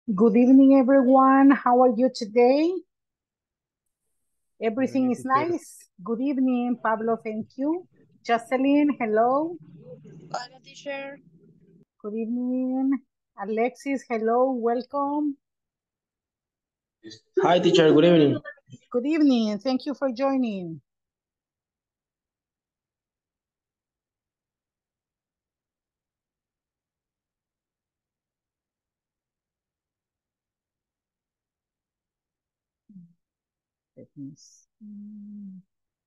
Good evening, everyone. How are you today? Everything is Teacher. nice. Good evening, Pablo. Thank you. Jocelyn, hello. Hola, teacher. Good evening. Alexis, hello. Welcome. Hi, teacher. Good evening. Good evening. Thank you for joining. Let me see.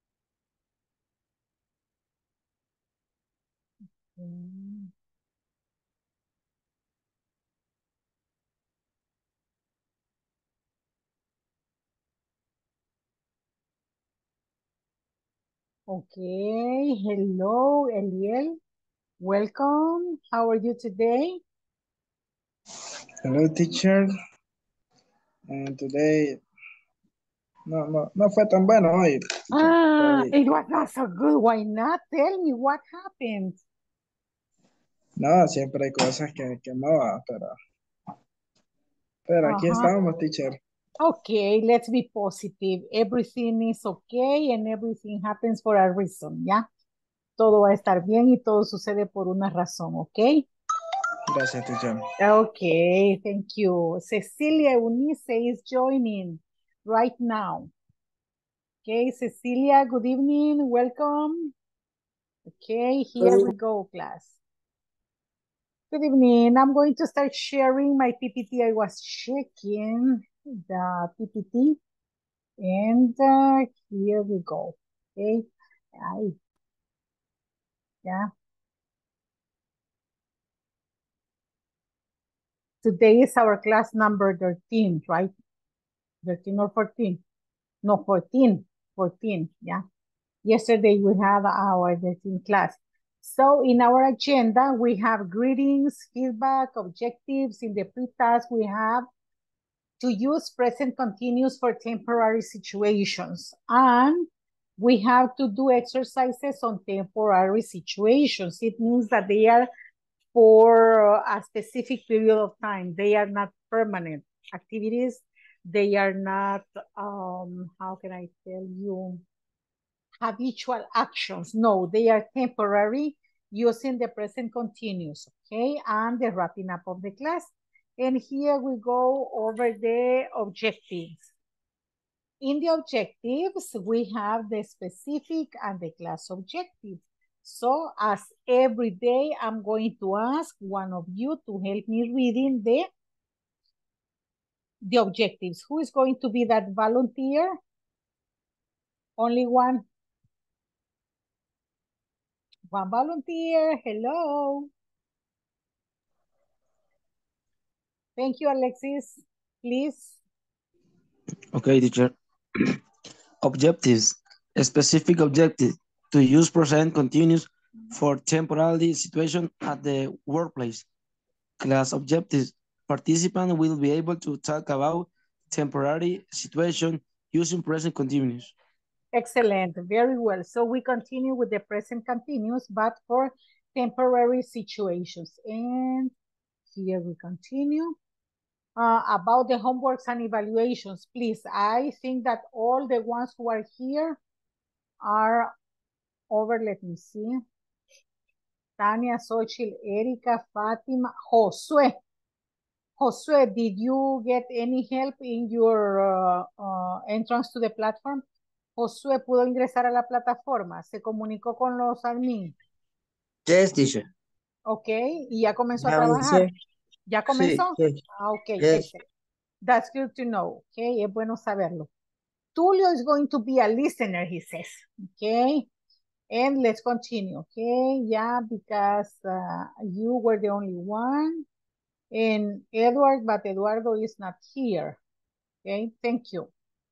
Okay. Hello, Eliel. Welcome. How are you today? Hello, teacher. And today, no fue tan bueno hoy, teacher. It was not so good. Why not? Tell me what happened. No, siempre hay cosas que no va, pero aquí Uh-huh. estamos, teacher. Okay, let's be positive. Everything is okay and everything happens for a reason, ¿ya? Todo va a estar bien y todo sucede por una razón, ¿ok? Gracias, teacher. Okay, thank you. Cecilia Eunice is joining right now. Okay, Cecilia, good evening, welcome. Okay, here we go, class. Good evening. I'm going to start sharing my PPT. I was checking the PPT. And here we go. Okay. Yeah. Today is our class number 13, right? 13 or 14? No, 14. 14, yeah. Yesterday we had our 13 class. So in our agenda, we have greetings, feedback, objectives. In the pre-task, we have to use present continuous for temporary situations. And we have to do exercises on temporary situations. It means that they are for a specific period of time. They are not permanent activities. They are not, how can I tell you, habitual actions. No, they are temporary using the present continuous, okay? And the wrapping up of the class. And here we go over the objectives. In the objectives, we have the specific and the class objectives. So as every day, I'm going to ask one of you to help me reading the objectives. Who is going to be that volunteer? Only one? One volunteer, hello. Thank you, Alexis. Please. Okay, teacher. Objectives. A specific objective to use present continuous for temporary situation at the workplace. Class objectives. Participant will be able to talk about temporary situation using present continuous. Excellent, very well. So we continue with the present continuous, but for temporary situations. And here we continue. About the homeworks and evaluations, please. I think that all the ones who are here are over, let me see. Tania, Xochitl, Erika, Fatima, Josue. Josue, did you get any help in your entrance to the platform? Josué pudo ingresar a la plataforma, se comunicó con los admin. Yes, teacher. Ok, y ya comenzó a Ya trabajar. inicié. ¿Ya comenzó? Sí, sí. Ah, ok, Yes. excellent. That's good to know. Okay, es bueno saberlo. Tulio is going to be a listener, he says. Okay, and let's continue. Okay, yeah, because you were the only one. And Edward, but Eduardo is not here. Okay, thank you.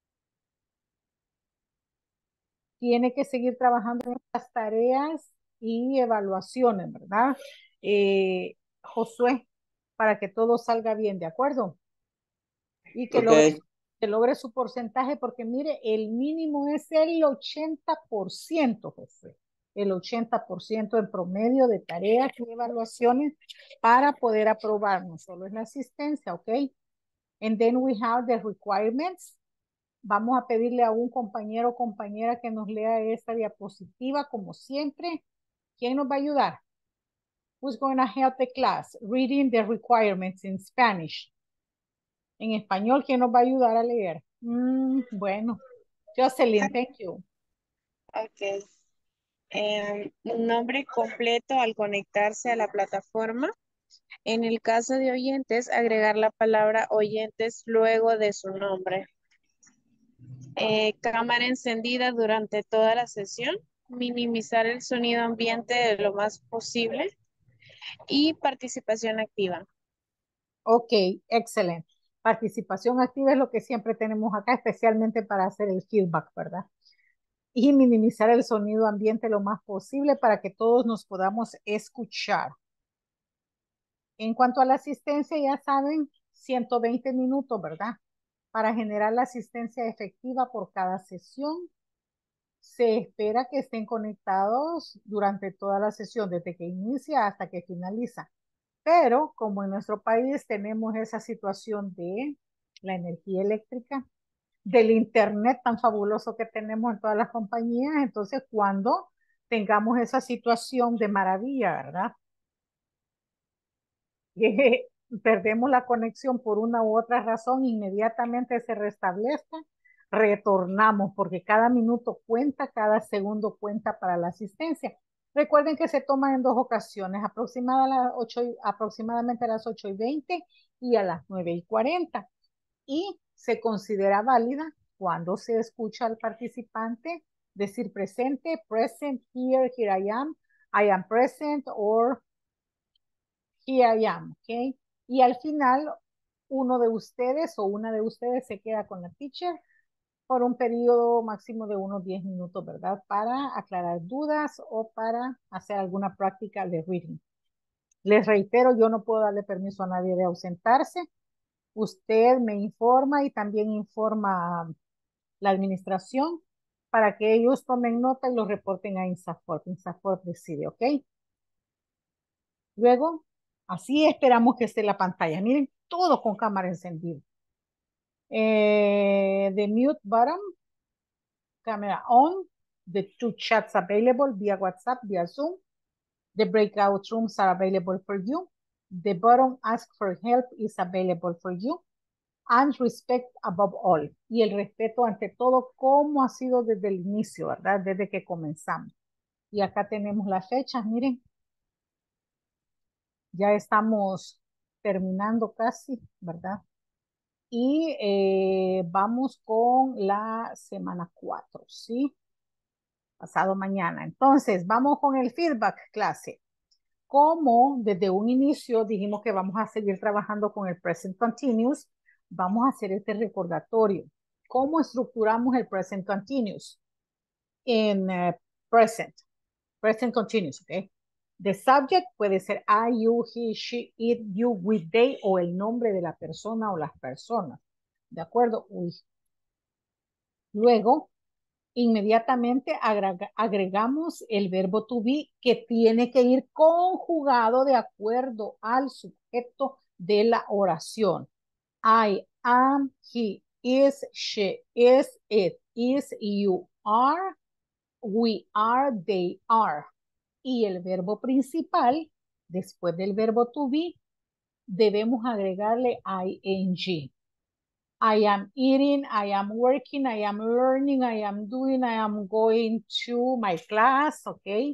Tiene que seguir trabajando en estas tareas y evaluaciones, ¿verdad? Josué, para que todo salga bien, ¿de acuerdo? Y que, logre su porcentaje, porque mire, el mínimo es el 80%, Josué. El 80% en promedio de tareas y evaluaciones para poder aprobar, no solo es la asistencia, ¿ok? And then we have the requirements. Vamos a pedirle a un compañero o compañera que nos lea esta diapositiva, como siempre. ¿Quién nos va a ayudar? Who's going to help the class reading the requirements in Spanish? En español, ¿quién nos va a ayudar a leer? Bueno, Jocelyn, thank you. Ok. Nombre completo al conectarse a la plataforma. En el caso de oyentes, agregar la palabra oyentes luego de su nombre. Cámara encendida durante toda la sesión. Minimizar el sonido ambiente de lo más posible. Y participación activa. Ok, excelente. Participación activa es lo que siempre tenemos acá, especialmente para hacer el feedback, ¿verdad? Y minimizar el sonido ambiente lo más posible para que todos nos podamos escuchar. En cuanto a la asistencia, ya saben, 120 minutos, ¿verdad? Para generar la asistencia efectiva por cada sesión, se espera que estén conectados durante toda la sesión, desde que inicia hasta que finaliza. Pero como en nuestro país tenemos esa situación de la energía eléctrica, del internet tan fabuloso que tenemos en todas las compañías, entonces cuando tengamos esa situación de maravilla, ¿verdad? Que perdemos la conexión por una u otra razón, inmediatamente se restablezca, retornamos, porque cada minuto cuenta, cada segundo cuenta para la asistencia. Recuerden que se toma en dos ocasiones, aproximadamente a las 8:20 y a las 9:40. Y se considera válida cuando se escucha al participante decir presente, present, here I am present, or here I am, ¿ok? Y al final, uno de ustedes o una de ustedes se queda con la teacher por un periodo máximo de unos 10 minutos, ¿verdad? Para aclarar dudas o para hacer alguna práctica de reading. Les reitero, yo no puedo darle permiso a nadie de ausentarse. Usted me informa y también informa a la administración para que ellos tomen nota y lo reporten a INSAFORP. INSAFORP decide, ¿ok? Luego, así esperamos que esté la pantalla. Miren, todo con cámara encendida. The mute button, camera on, the two chats available via WhatsApp, via Zoom. The breakout rooms are available for you. The button ask for help is available for you. And respect above all. Y el respeto ante todo, como ha sido desde el inicio, ¿verdad? Desde que comenzamos. Y acá tenemos las fechas, miren. Ya estamos terminando casi, ¿verdad? Y vamos con la semana 4, ¿sí? Pasado mañana. Entonces, vamos con el feedback, clase. Como desde un inicio dijimos que vamos a seguir trabajando con el present continuous, vamos a hacer este recordatorio. ¿Cómo estructuramos el present continuous? En present continuous, ¿ok? The subject puede ser I, you, he, she, it, you, we, they o el nombre de la persona o las personas. ¿De acuerdo? We. Luego, inmediatamente agregamos el verbo to be que tiene que ir conjugado de acuerdo al sujeto de la oración. I am, he is, she is, it is, you are, we are, they are. Y el verbo principal, después del verbo to be, debemos agregarle ing. I am eating, I am working, I am learning, I am doing, I am going to my class, okay?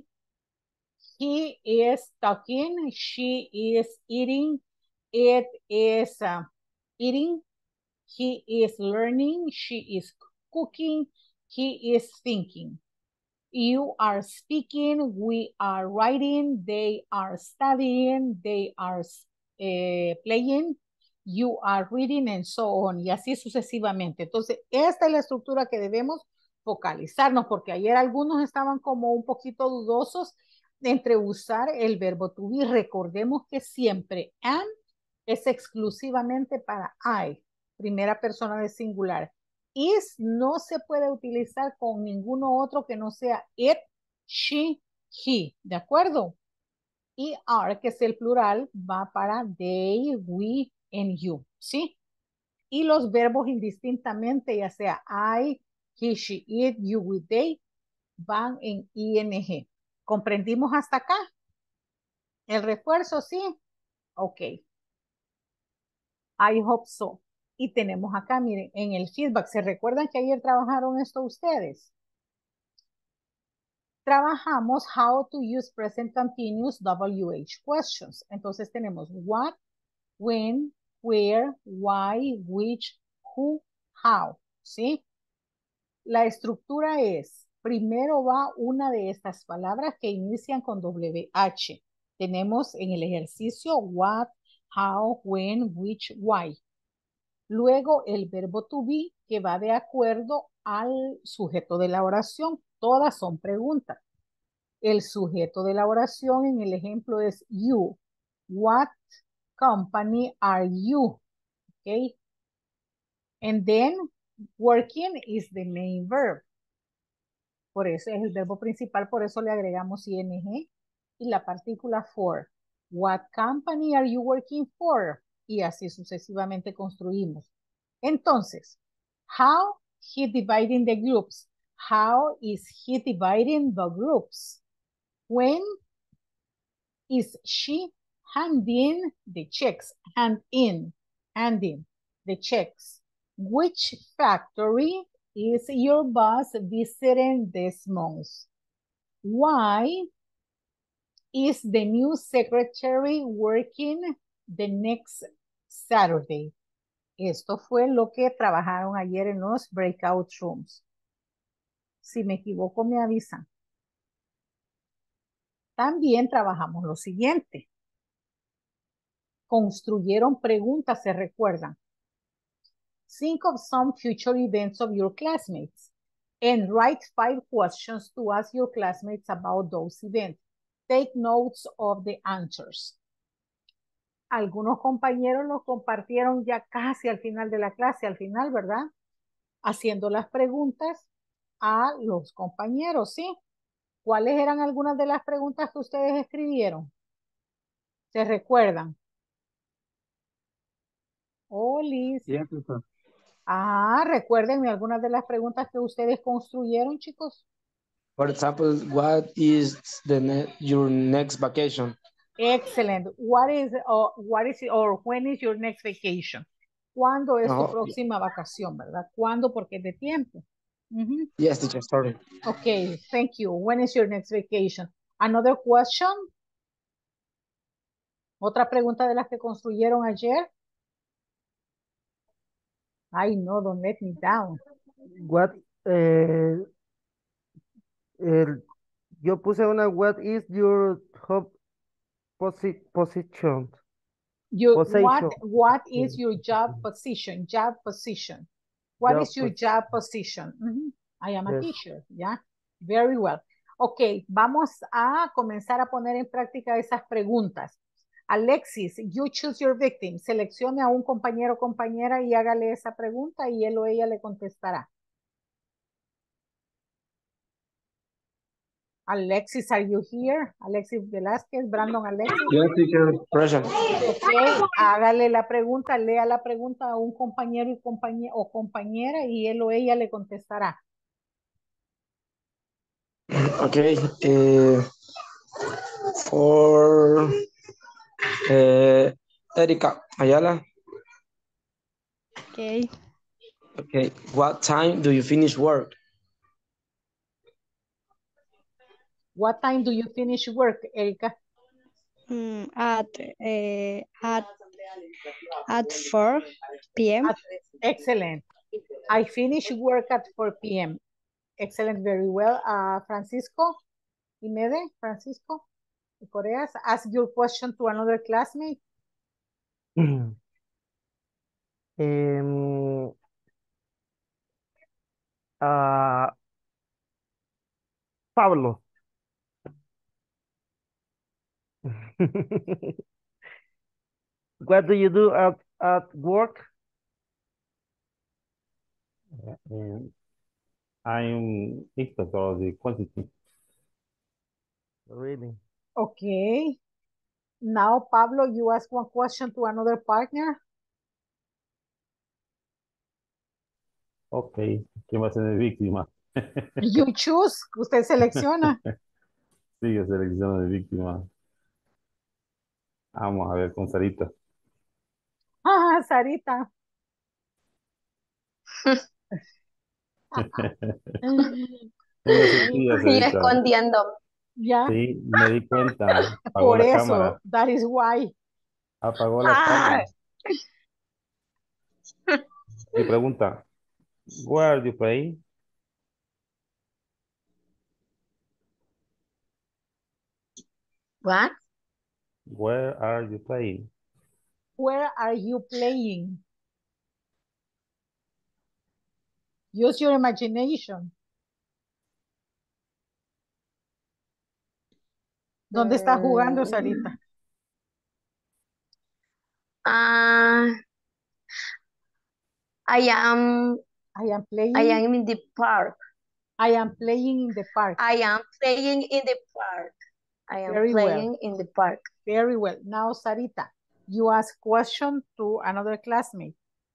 He is talking, she is eating, it is eating, he is learning, she is cooking, he is thinking. You are speaking, we are writing, they are studying, they are playing, you are reading, and so on, y así sucesivamente. Entonces, esta es la estructura que debemos focalizarnos, porque ayer algunos estaban como un poquito dudosos entre usar el verbo to be. Recordemos que siempre am es exclusivamente para I, primera persona de singular. Is no se puede utilizar con ninguno otro que no sea it, she, he, ¿de acuerdo? Y are, que es el plural, va para they, we, and you, ¿sí? Y los verbos indistintamente, ya sea I, he, she, it, you, we, they, van en ing. ¿Comprendimos hasta acá? ¿El refuerzo sí? Ok. I hope so. Y tenemos acá, miren, en el feedback, ¿se recuerdan que ayer trabajaron esto ustedes? Trabajamos how to use present continuous WH questions. Entonces tenemos what, when, where, why, which, who, how, ¿sí? La estructura es, primero va una de estas palabras que inician con WH. Tenemos en el ejercicio what, how, when, which, why. Luego el verbo to be que va de acuerdo al sujeto de la oración. Todas son preguntas. El sujeto de la oración en el ejemplo es you. What company are you? Okay. And then working is the main verb. Por eso es el verbo principal, por eso le agregamos ing y la partícula for. What company are you working for? Y así sucesivamente construimos. Entonces, how he dividing the groups? How is he dividing the groups? When is she handing the checks? Handing the checks. Which factory is your boss visiting this month? Why is the new secretary working the next Saturday? Esto fue lo que trabajaron ayer en los breakout rooms. Si me equivoco, me avisan. También trabajamos lo siguiente. Construyeron preguntas, ¿se recuerdan? Think of some future events of your classmates and write 5 questions to ask your classmates about those events. Take notes of the answers. Algunos compañeros los compartieron ya casi al final de la clase, al final, ¿verdad? Haciendo las preguntas a los compañeros, ¿sí? ¿Cuáles eran algunas de las preguntas que ustedes escribieron? ¿Se recuerdan? Oh, Liz. Yes, teacher. Ah, recuérdenme algunas de las preguntas que ustedes construyeron, chicos. For example, what is your next vacation? Excellent. What is or when is your next vacation? ¿Cuándo es tu Oh, próxima vacación, verdad? ¿Cuándo? Porque es de tiempo. Ujú. yes, teacher, sorry. Okay, thank you. When is your next vacation? Another question. Otra pregunta de las que construyeron ayer. Ay, no, don't let me down. What, yo puse una, what is your job position? Position. What is your job position? Job position. What Job is your position. job position? I am a Yes. teacher, yeah. Very well. Ok, vamos a comenzar a poner en práctica esas preguntas. Alexis, you choose your victim. Seleccione a un compañero o compañera y hágale esa pregunta y él o ella le contestará. Alexis, are you here? Alexis Velázquez, Brandon Alexis. Yes, teacher, present. Ok, hágale la pregunta, lea la pregunta a un compañero y o compañera y él o ella le contestará. Okay, for Erika Ayala. Okay. Okay, what time do you finish work? What time do you finish work, Erika? At 4 p.m. Excellent. I finish work at 4 p.m. Excellent, very well. Francisco Imede, Francisco Coreas, ask your question to another classmate. Pablo. What do you do at work? I'm inspector of the quantity. Really? Okay. Now, Pablo, you ask one question to another partner. Ok, ¿quién va a ser mi víctima? You choose, usted selecciona. Sigue selección de víctima. Vamos a ver con Sarita. Ah, Sarita. ¿Quién me sentía, Y Sarita? escondiendo. Ya, Sí, me di cuenta. Apagó por la eso, cámara. that is why. Apagó la Ah, cámara. Y pregunta, where are you playing? what? Where are you playing? Where are you playing? Use your imagination. ¿Dónde está jugando, Sarita? Ah, I am I am playing. I am in the park. I am playing in the park. I am playing in the park. I am Very well. playing in the park. Very well. Now, Sarita, you ask question to another classmate.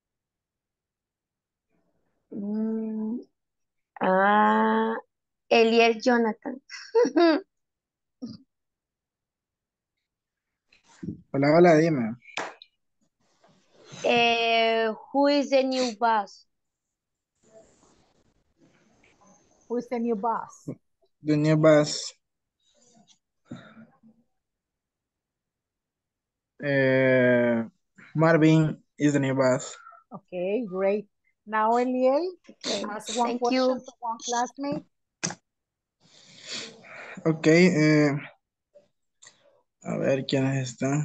Eliel Jonathan. Hola, hola, dime. Who is the new boss? Who is the new boss? The new bus. Marvin is the new bus. Okay, great. Now, Eliel, Okay, ask one thank question you. to one classmate. Ok, a ver quiénes están.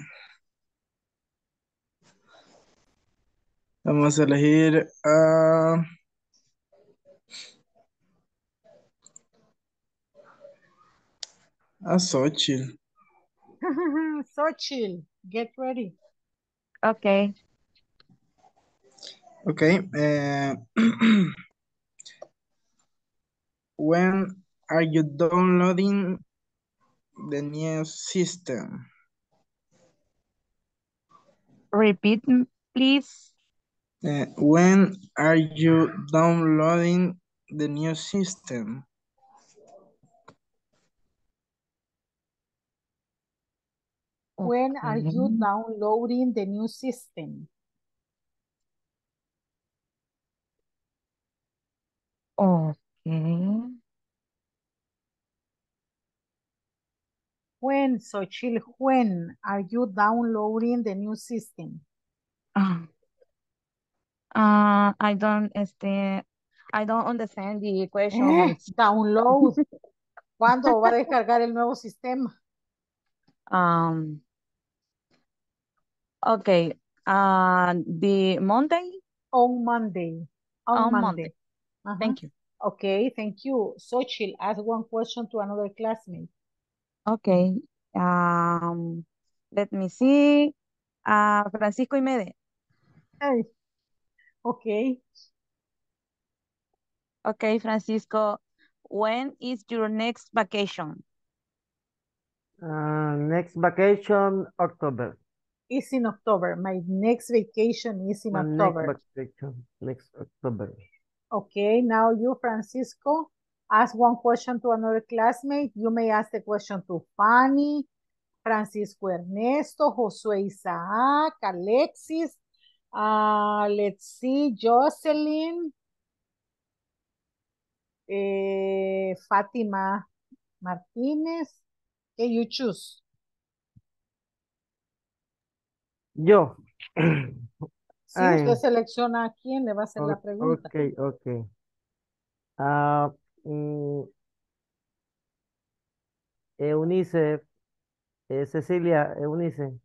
Vamos a elegir a Xochitl. So chill. Get ready. Okay. Ok, when are you downloading the new system? Repeat, please. When are you downloading the new system? When are you downloading the new system? Okay. When, so chill, when are you downloading the new system? I don't understand the question. Download. ¿Cuándo va a descargar el nuevo sistema? Okay. The Monday? On Monday. On Monday. Uh-huh. Thank you. Okay, thank you. Xochitl, ask one question to another classmate. Okay. Let me see. Francisco Imede. Hey. Okay. Okay, Francisco. When is your next vacation? Next vacation, October. It's in October. My next vacation is in My October. next vacation, next October. Okay, now you, Francisco, ask one question to another classmate. You may ask the question to Fanny, Francisco Ernesto, Josué Isaac, Alexis, let's see, Jocelyn, Fátima Martínez. Okay, you choose. Yo. Si usted selecciona a quién le va a hacer la pregunta. Ok. Eunice, Cecilia, Eunice.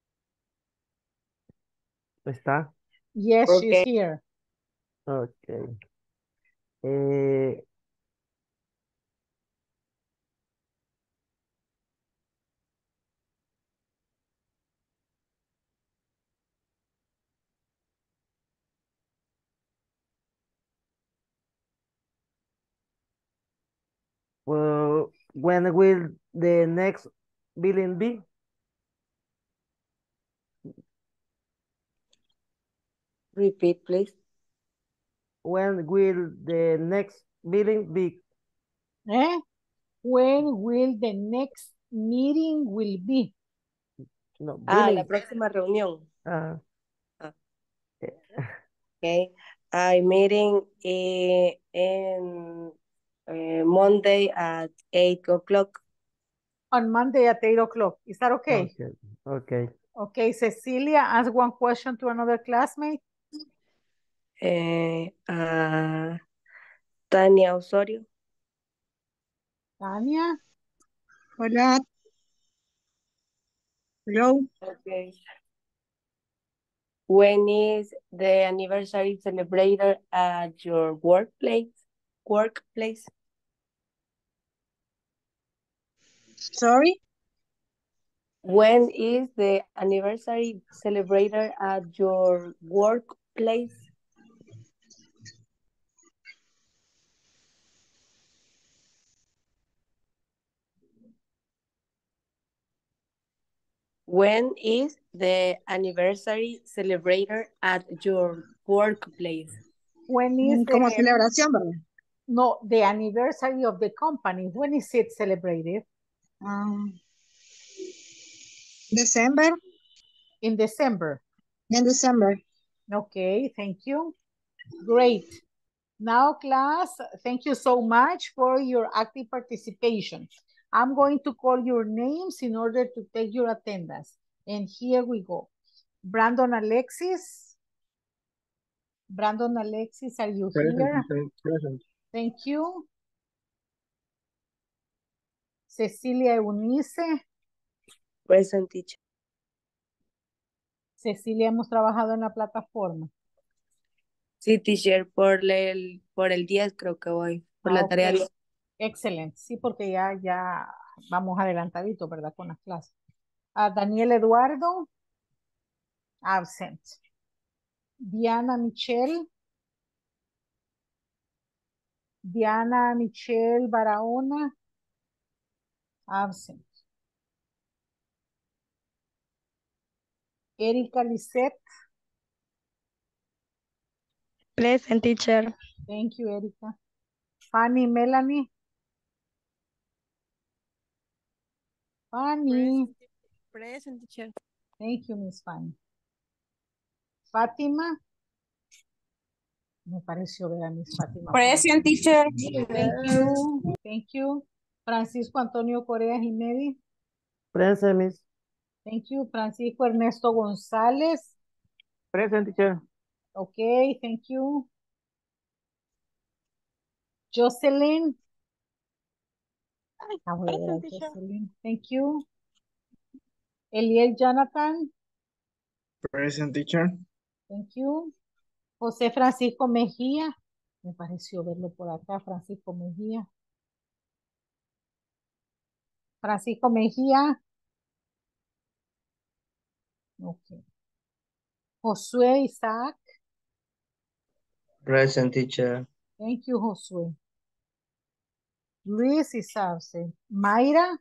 ¿Está? Yes, she's here. Ok. Well, when will the next billing be? Repeat, please. when will the next meeting be? ¿Eh? When will the next meeting will be? No, La meeting. próxima reunión. Ah, Okay. I'm meeting in Monday at 8 o'clock. On Monday at 8 o'clock. Is that okay? okay. Okay. Okay, Cecilia, ask one question to another classmate. Tania Osorio. Tania. Hola. Hello. Okay. When is the anniversary celebrated at your workplace? Sorry. When is the anniversary celebrated at your workplace? When is the anniversary celebrated at your workplace? When is Como the, celebración, ¿verdad? no, the anniversary of the company? When is it celebrated? December. In December. In December. Okay, thank you. Great. Now, class, thank you so much for your active participation. I'm going to call your names in order to take your attendance. And here we go. Brandon Alexis. Brandon Alexis, are you here? Present. Thank you. Cecilia Eunice. Present, teacher. Cecilia, hemos trabajado en la plataforma. Sí, teacher, por el 10 creo que voy, por la tarea. Okay. Excelente, sí, porque ya vamos adelantadito, ¿verdad? Con las clases. Daniel Eduardo, absent. Diana Michelle. Diana Michelle Barahona, absent. Erika Lisette. Present, teacher. Thank you, Erika. Fanny Melanie. Fanny. Present, teacher. Thank you, Miss Fanny. Fátima. Me pareció ver a Miss Fátima. Present, teacher. Thank you. Thank you. Francisco Antonio Correa Jiménez. Present, Miss. Thank you. Francisco Ernesto González. Present, teacher. Okay, thank you. Jocelyn. Present, teacher. Jocelyn. Thank you. Eliel Jonathan. Present, teacher. Thank you. José Francisco Mejía. Me pareció verlo por acá, Francisco Mejía. Francisco Mejía. Ok. Josué Isaac. Present, teacher. Thank you, Josué. Luis is absent. Mayra.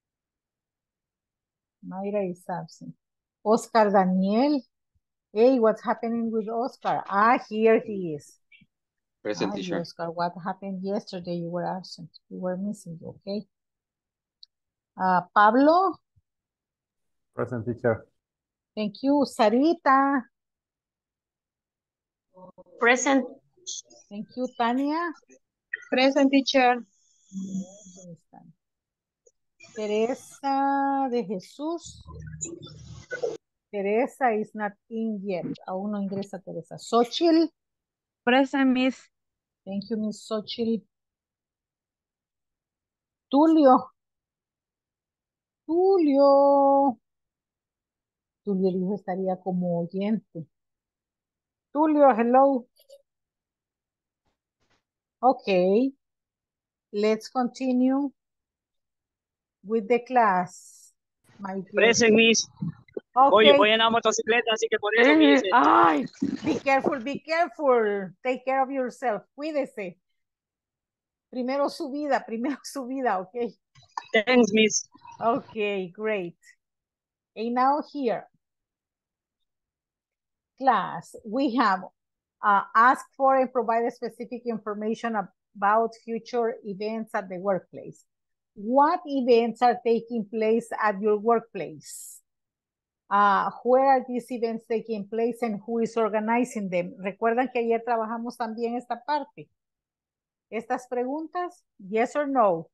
Mayra is absent. Oscar Daniel. Hey, what's happening with Oscar? Here he is. Present, teacher. Oscar, what happened yesterday? You were absent. You were missing, okay? Pablo. Present, teacher. Thank you. Sarita. Present. Thank you, Tania. Present, teacher. Teresa de Jesús. Teresa is not in yet. Aún no ingresa Teresa. Xochitl. Present, Miss. Thank you, Miss Xochitl. Tulio. Tulio dijo estaría como oyente. Tulio, hello. Okay. Let's continue with the class. My dear. Present, Miss. Okay. Oye, voy en la motocicleta, así que por eso me dice. Ay, be careful, be careful. Take care of yourself. Cuídese. Primero su vida, okay? Thanks, Miss. Okay, great. And now here, class, we have Ask for and provide specific information about future events at the workplace. What events are taking place at your workplace? Where are these events taking place and who is organizing them? ¿Recuerdan que ayer trabajamos también esta parte? ¿Estas preguntas? Yes or no?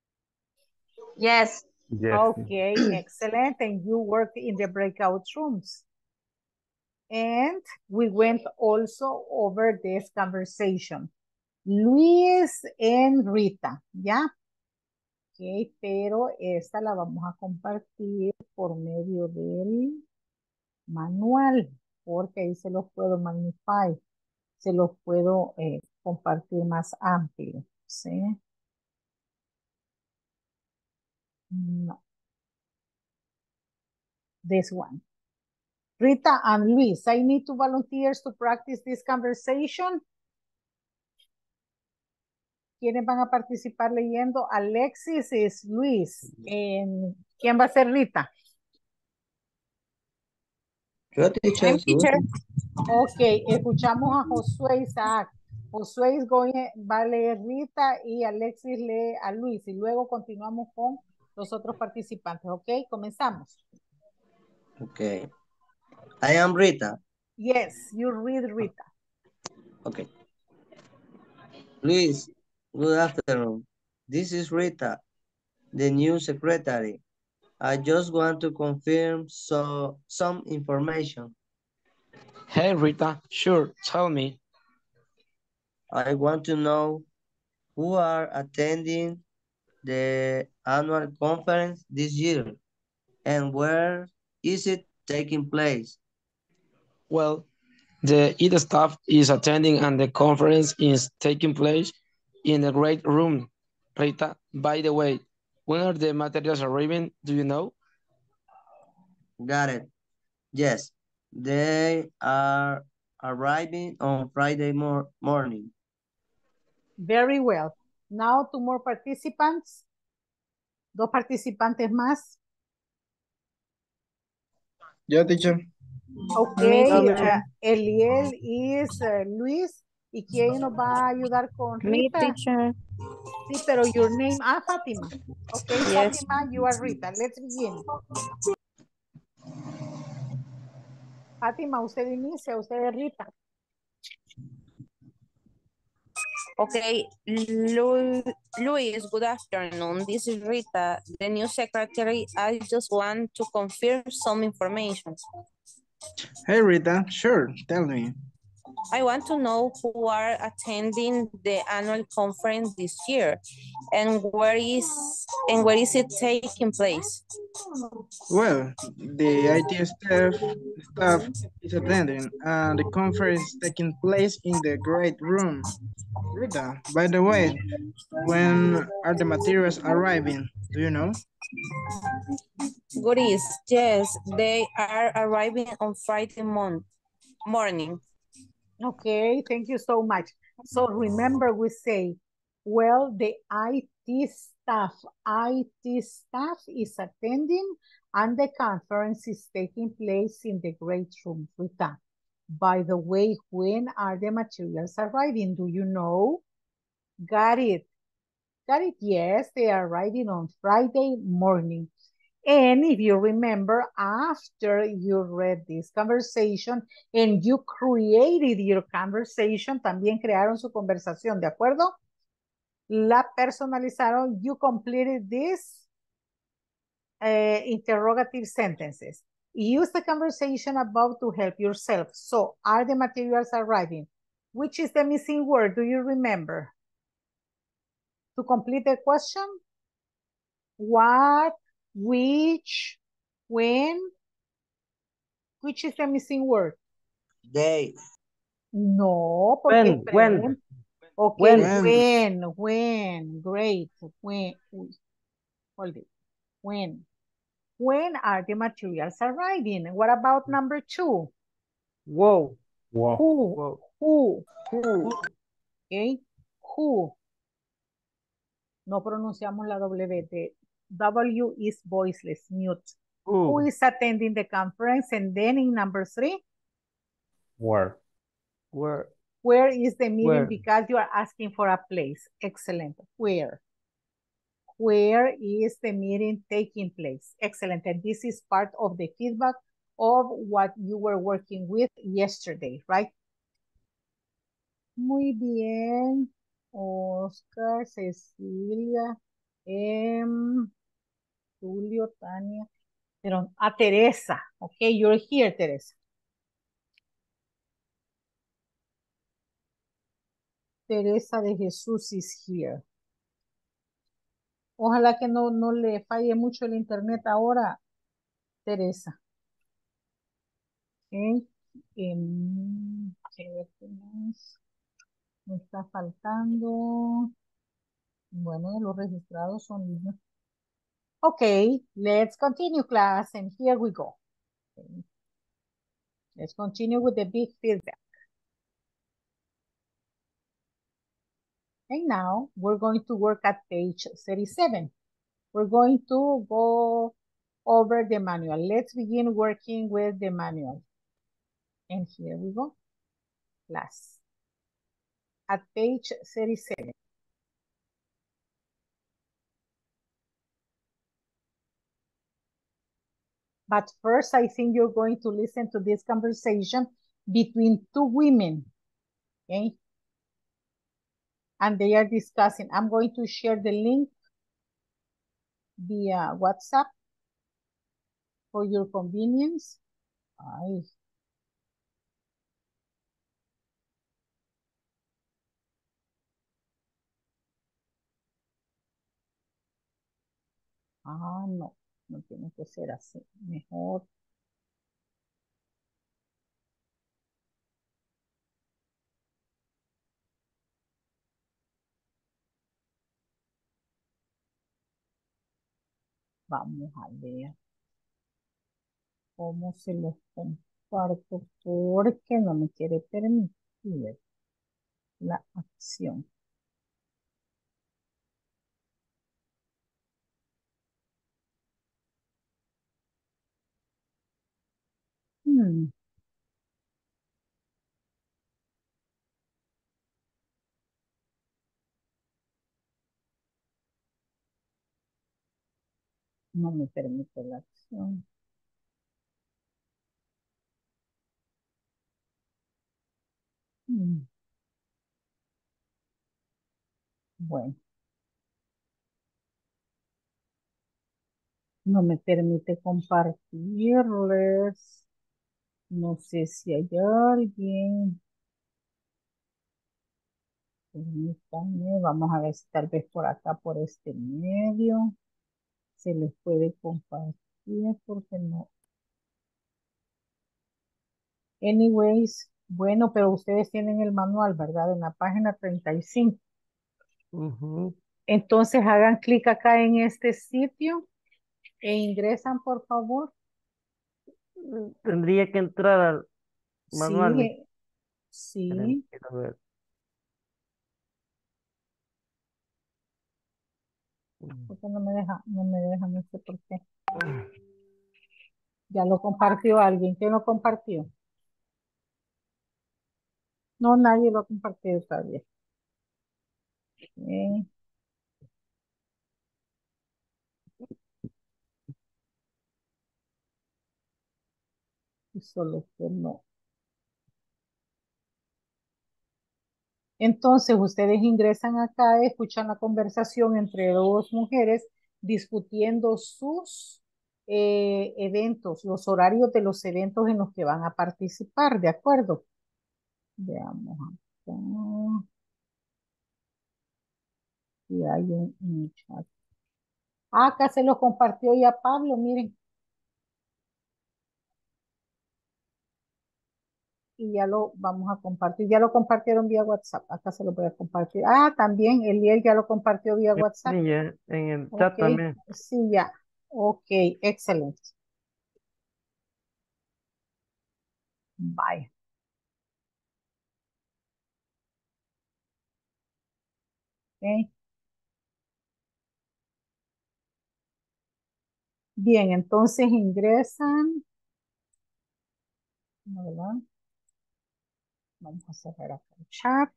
Yes. Yes. Okay, excellent. And you worked in the breakout rooms. And we went also over this conversation. Luis and Rita, ¿ya? Ok, pero esta la vamos a compartir por medio del manual, porque ahí se los puedo magnify, se los puedo compartir más amplio, ¿sí? No. This one. Rita and Luis, I need two volunteers to practice this conversation. ¿Quiénes van a participar leyendo? Alexis es Luis. ¿Quién va a ser Rita? Yo, teacher. Ok, escuchamos a Josué Isaac. Josué va a leer Rita y Alexis lee a Luis y luego continuamos con los otros participantes. Ok, comenzamos. Okay. I am Rita. Yes, you read Rita. Okay. Luis, good afternoon. This is Rita, the new secretary. I just want to confirm some information. Hey, Rita, sure, tell me. I want to know who are attending the annual conference this year and where is it taking place? Well, the IT staff is attending and the conference is taking place in the great room. Rita, by the way, when are the materials arriving? Do you know? Got it. Yes, they are arriving on Friday morning. Very well. Now two more participants. Dos participantes más. Yo, teacher. Ok, Eliel is Luis. ¿Y quién nos va a ayudar con Rita? Me, teacher. Sí, pero your name, Fátima. Ok, Yes. Fátima, you are Rita. Let's begin. Fátima, usted inicia, usted es Rita. Okay, Luis, good afternoon. This is Rita, the new secretary. I just want to confirm some information. Hey, Rita. Sure, tell me. I want to know who are attending the annual conference this year and where is it taking place? Well, the IT staff is attending and the conference is taking place in the great room. Rita, by the way, when are the materials arriving? Do you know? Goodies, yes, they are arriving on Friday morning. Okay, thank you so much. So remember we say, well, the IT staff is attending and the conference is taking place in the great room. Rita, by the way, when are the materials arriving? Do you know? Got it. Got it? Yes, they are arriving on Friday morning. And if you remember, after you read this conversation and you created your conversation, también crearon su conversación, ¿de acuerdo? La personalizaron, you completed this interrogative sentences. Use the conversation above to help yourself. So, are the materials arriving? Which is the missing word? Do you remember? To complete the question, what, which, when, which is the missing word? They. No, porque when. Okay, when, great, when, hold it, when are the materials arriving? What about number 2? Whoa. Who, okay, who. No pronunciamos la W, the W is voiceless, mute. Who is attending the conference? And then in number 3? Where. Where is the meeting? Where? Because you are asking for a place. Excellent. Where? Where is the meeting taking place? Excellent. And this is part of the feedback of what you were working with yesterday, right? Muy bien. Oscar, Cecilia, Julio, Tania. Pero a Teresa. Okay, you're here, Teresa. Teresa de Jesús is here. Ojalá que no le falle mucho el internet ahora, Teresa. Okay. ¿Qué más? Me está faltando. Bueno, los registrados son niños. Okay, let's continue class and here we go. Okay. Let's continue with the big feedback. And now we're going to work at page 37. We're going to go over the manual. Let's begin working with the manual. And here we go. Class. At page 37. But first, I think you're going to listen to this conversation between two women, okay? And they are discussing. I'm going to share the link via WhatsApp for your convenience. Ay. No, no tiene que ser así. Mejor. Vamos a ver cómo se los comparto porque no me quiere permitir la acción. No me permite la acción. Bueno. No me permite compartirles. No sé si hay alguien. Permítanme, vamos a ver si tal vez por acá, por este medio, se les puede compartir, porque no. Anyways, bueno, pero ustedes tienen el manual, ¿verdad? En la página 35. Entonces hagan clic acá en este sitio e ingresan, por favor. Tendría que entrar al manual. Sí. Quiero ver. Porque no me deja, no sé por qué. Ya lo compartió alguien. ¿Quién lo compartió? No, nadie lo ha compartido todavía. Y solo que no. Entonces, ustedes ingresan acá, escuchan la conversación entre dos mujeres discutiendo sus eventos, los horarios de los eventos en los que van a participar, ¿de acuerdo? Veamos acá. Y hay un chat. Acá se lo compartió ya Pablo, miren. Y ya lo vamos a compartir. Ya lo compartieron vía WhatsApp. Acá se lo voy a compartir. También Eliel ya lo compartió vía WhatsApp. Sí, ya, en el chat también. Sí, ya. Ok, excelente. Bye. Okay. Bien, entonces ingresan. ¿Verdad? Vamos a cerrar acá el chat.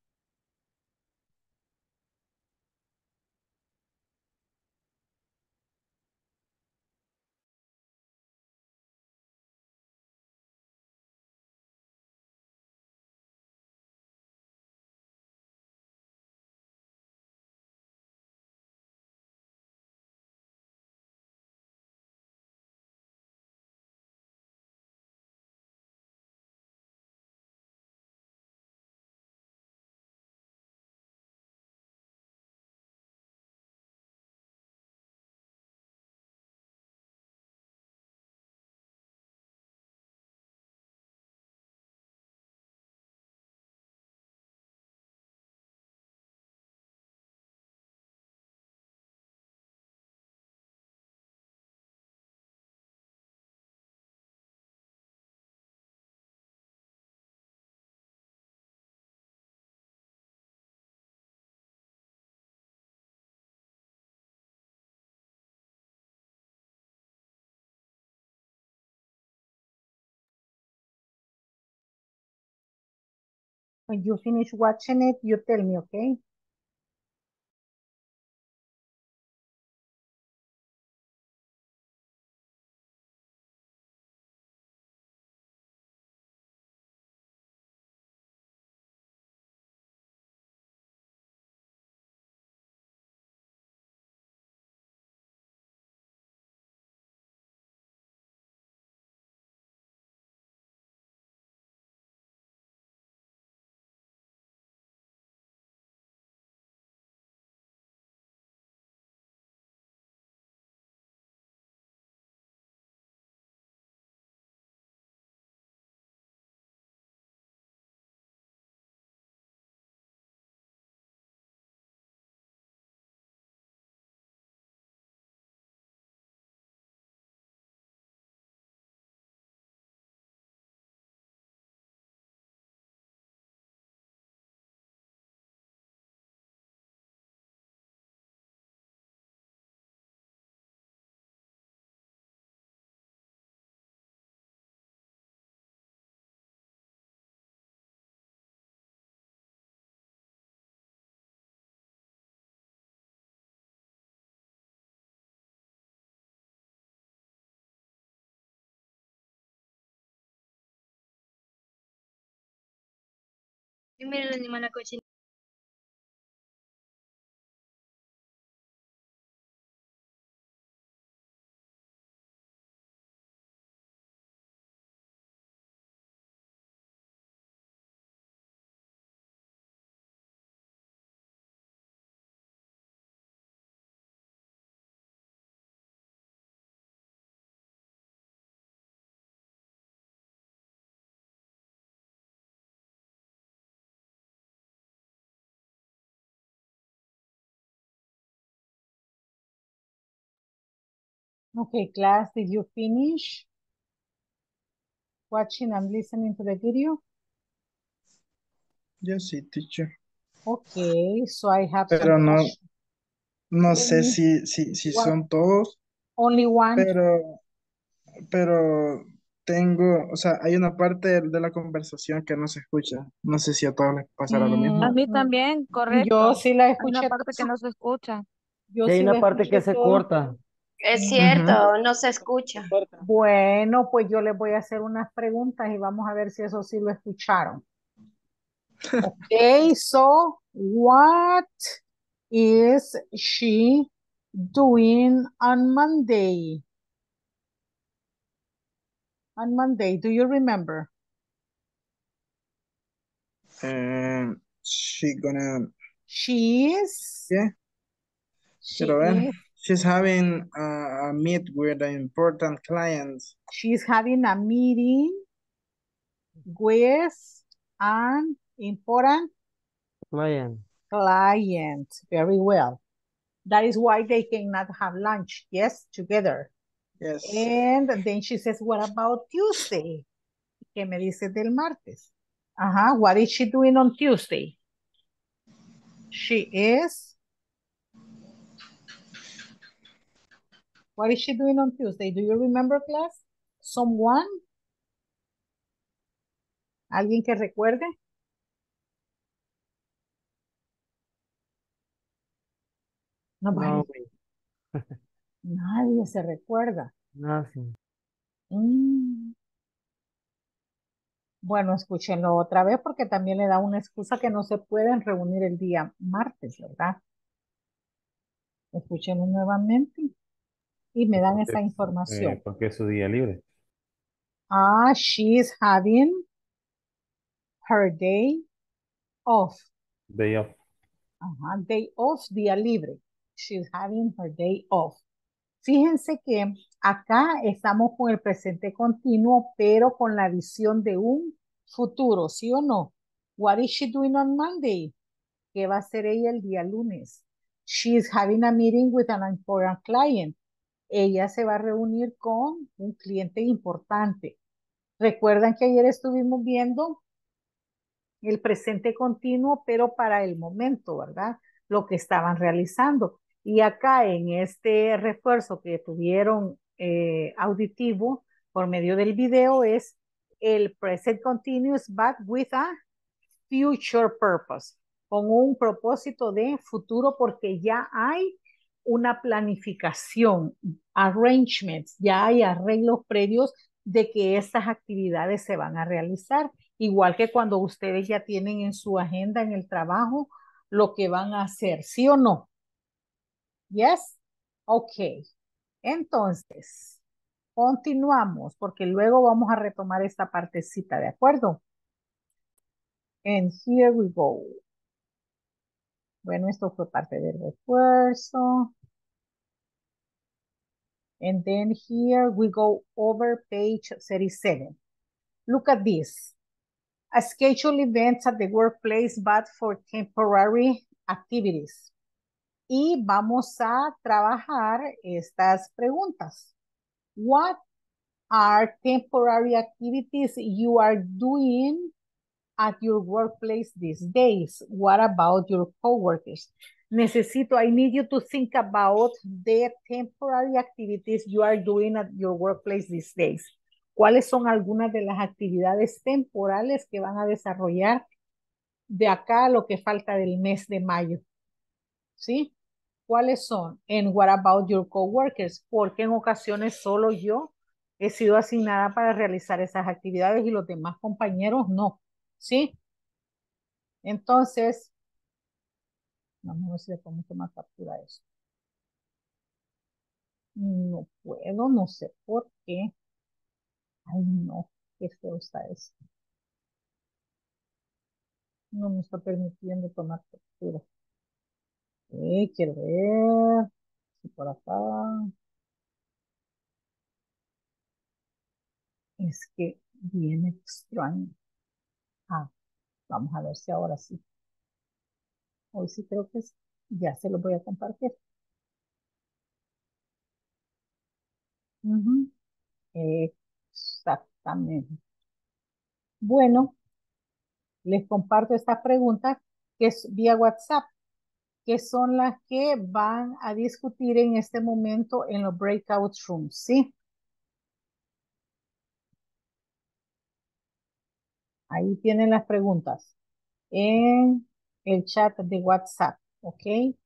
When you finish watching it, you tell me, okay? Mira el animal la cochina. Okay, class, did you finish watching and listening to the video? Yes, sí, teacher. Okay, so I have some Pero no, questions. no Tell sé me si what, son todos, only one? pero tengo, o sea, hay una parte de la conversación que no se escucha. No sé si a todos les pasará lo A mismo. mí también, Yo correcto. sí la Hay una escuché parte que toda. no se escucha. Yo Y hay sí la una parte que escuché se toda. corta. Es Ujú. cierto, no se escucha. Bueno, pues yo les voy a hacer unas preguntas y vamos a ver si eso sí lo escucharon. Okay, so what is she doing on Monday? On Monday, do you remember? She gonna, She's ¿qué? Quiero ver. She's having a meet with an important clients. she's having a meeting with an important Client. client. Very well. That is why they cannot have lunch, yes, together. Yes. And then she says, what about Tuesday? ¿Qué me dice del martes? What is she doing on Tuesday? What is she doing on Tuesday? Do you remember, class? Someone? ¿Alguien que recuerde? No, Nadie se recuerda. nothing. Mm. Bueno, escúchenlo otra vez porque también le da una excusa que no se pueden reunir el día martes, ¿verdad? Escúchenlo nuevamente y me dan esa información. Porque es su día libre. She is having her day off. Day off. Ajá, day off, día libre. She's having her day off. Fíjense que acá estamos con el presente continuo, pero con la visión de un futuro, ¿sí o no? What is she doing on Monday? ¿Qué va a hacer ella el día lunes? She's having a meeting with an important client. Ella se va a reunir con un cliente importante. Recuerdan que ayer estuvimos viendo el presente continuo, pero para el momento, ¿verdad? Lo que estaban realizando. Y acá en este refuerzo que tuvieron auditivo por medio del video es el present continuous but with a future purpose, con un propósito de futuro porque ya hay una planificación, arrangements, ya hay arreglos previos de que estas actividades se van a realizar, igual que cuando ustedes ya tienen en su agenda, en el trabajo, lo que van a hacer, ¿sí o no? Yes? Ok. Entonces, continuamos porque luego vamos a retomar esta partecita, ¿de acuerdo? And here we go. Bueno, esto fue parte del refuerzo. And then here we go over page 37. Look at this. A schedule events at the workplace, but for temporary activities. Y vamos a trabajar estas preguntas. What are temporary activities you are doing at your workplace these days? What about your coworkers? I need you to think about the temporary activities you are doing at your workplace these days. ¿Cuáles son algunas de las actividades temporales que van a desarrollar de acá a lo que falta del mes de mayo? ¿Sí? ¿Cuáles son? And what about your coworkers? Porque en ocasiones solo yo he sido asignada para realizar esas actividades y los demás compañeros no. ¿Sí? Entonces, vamos a ver si le podemos tomar captura de eso. No puedo, no sé por qué. Ay, no, qué feo está esto. No me está permitiendo tomar captura. Quiero ver. Si por acá. Es que viene extraño. Ah, vamos a ver si ahora sí. Hoy sí creo que ya se lo voy a compartir. Exactamente. Bueno, les comparto estas preguntas que es vía WhatsApp, que son las que van a discutir en este momento en los breakout rooms, ¿sí? Ahí tienen las preguntas en el chat de WhatsApp, ¿ok?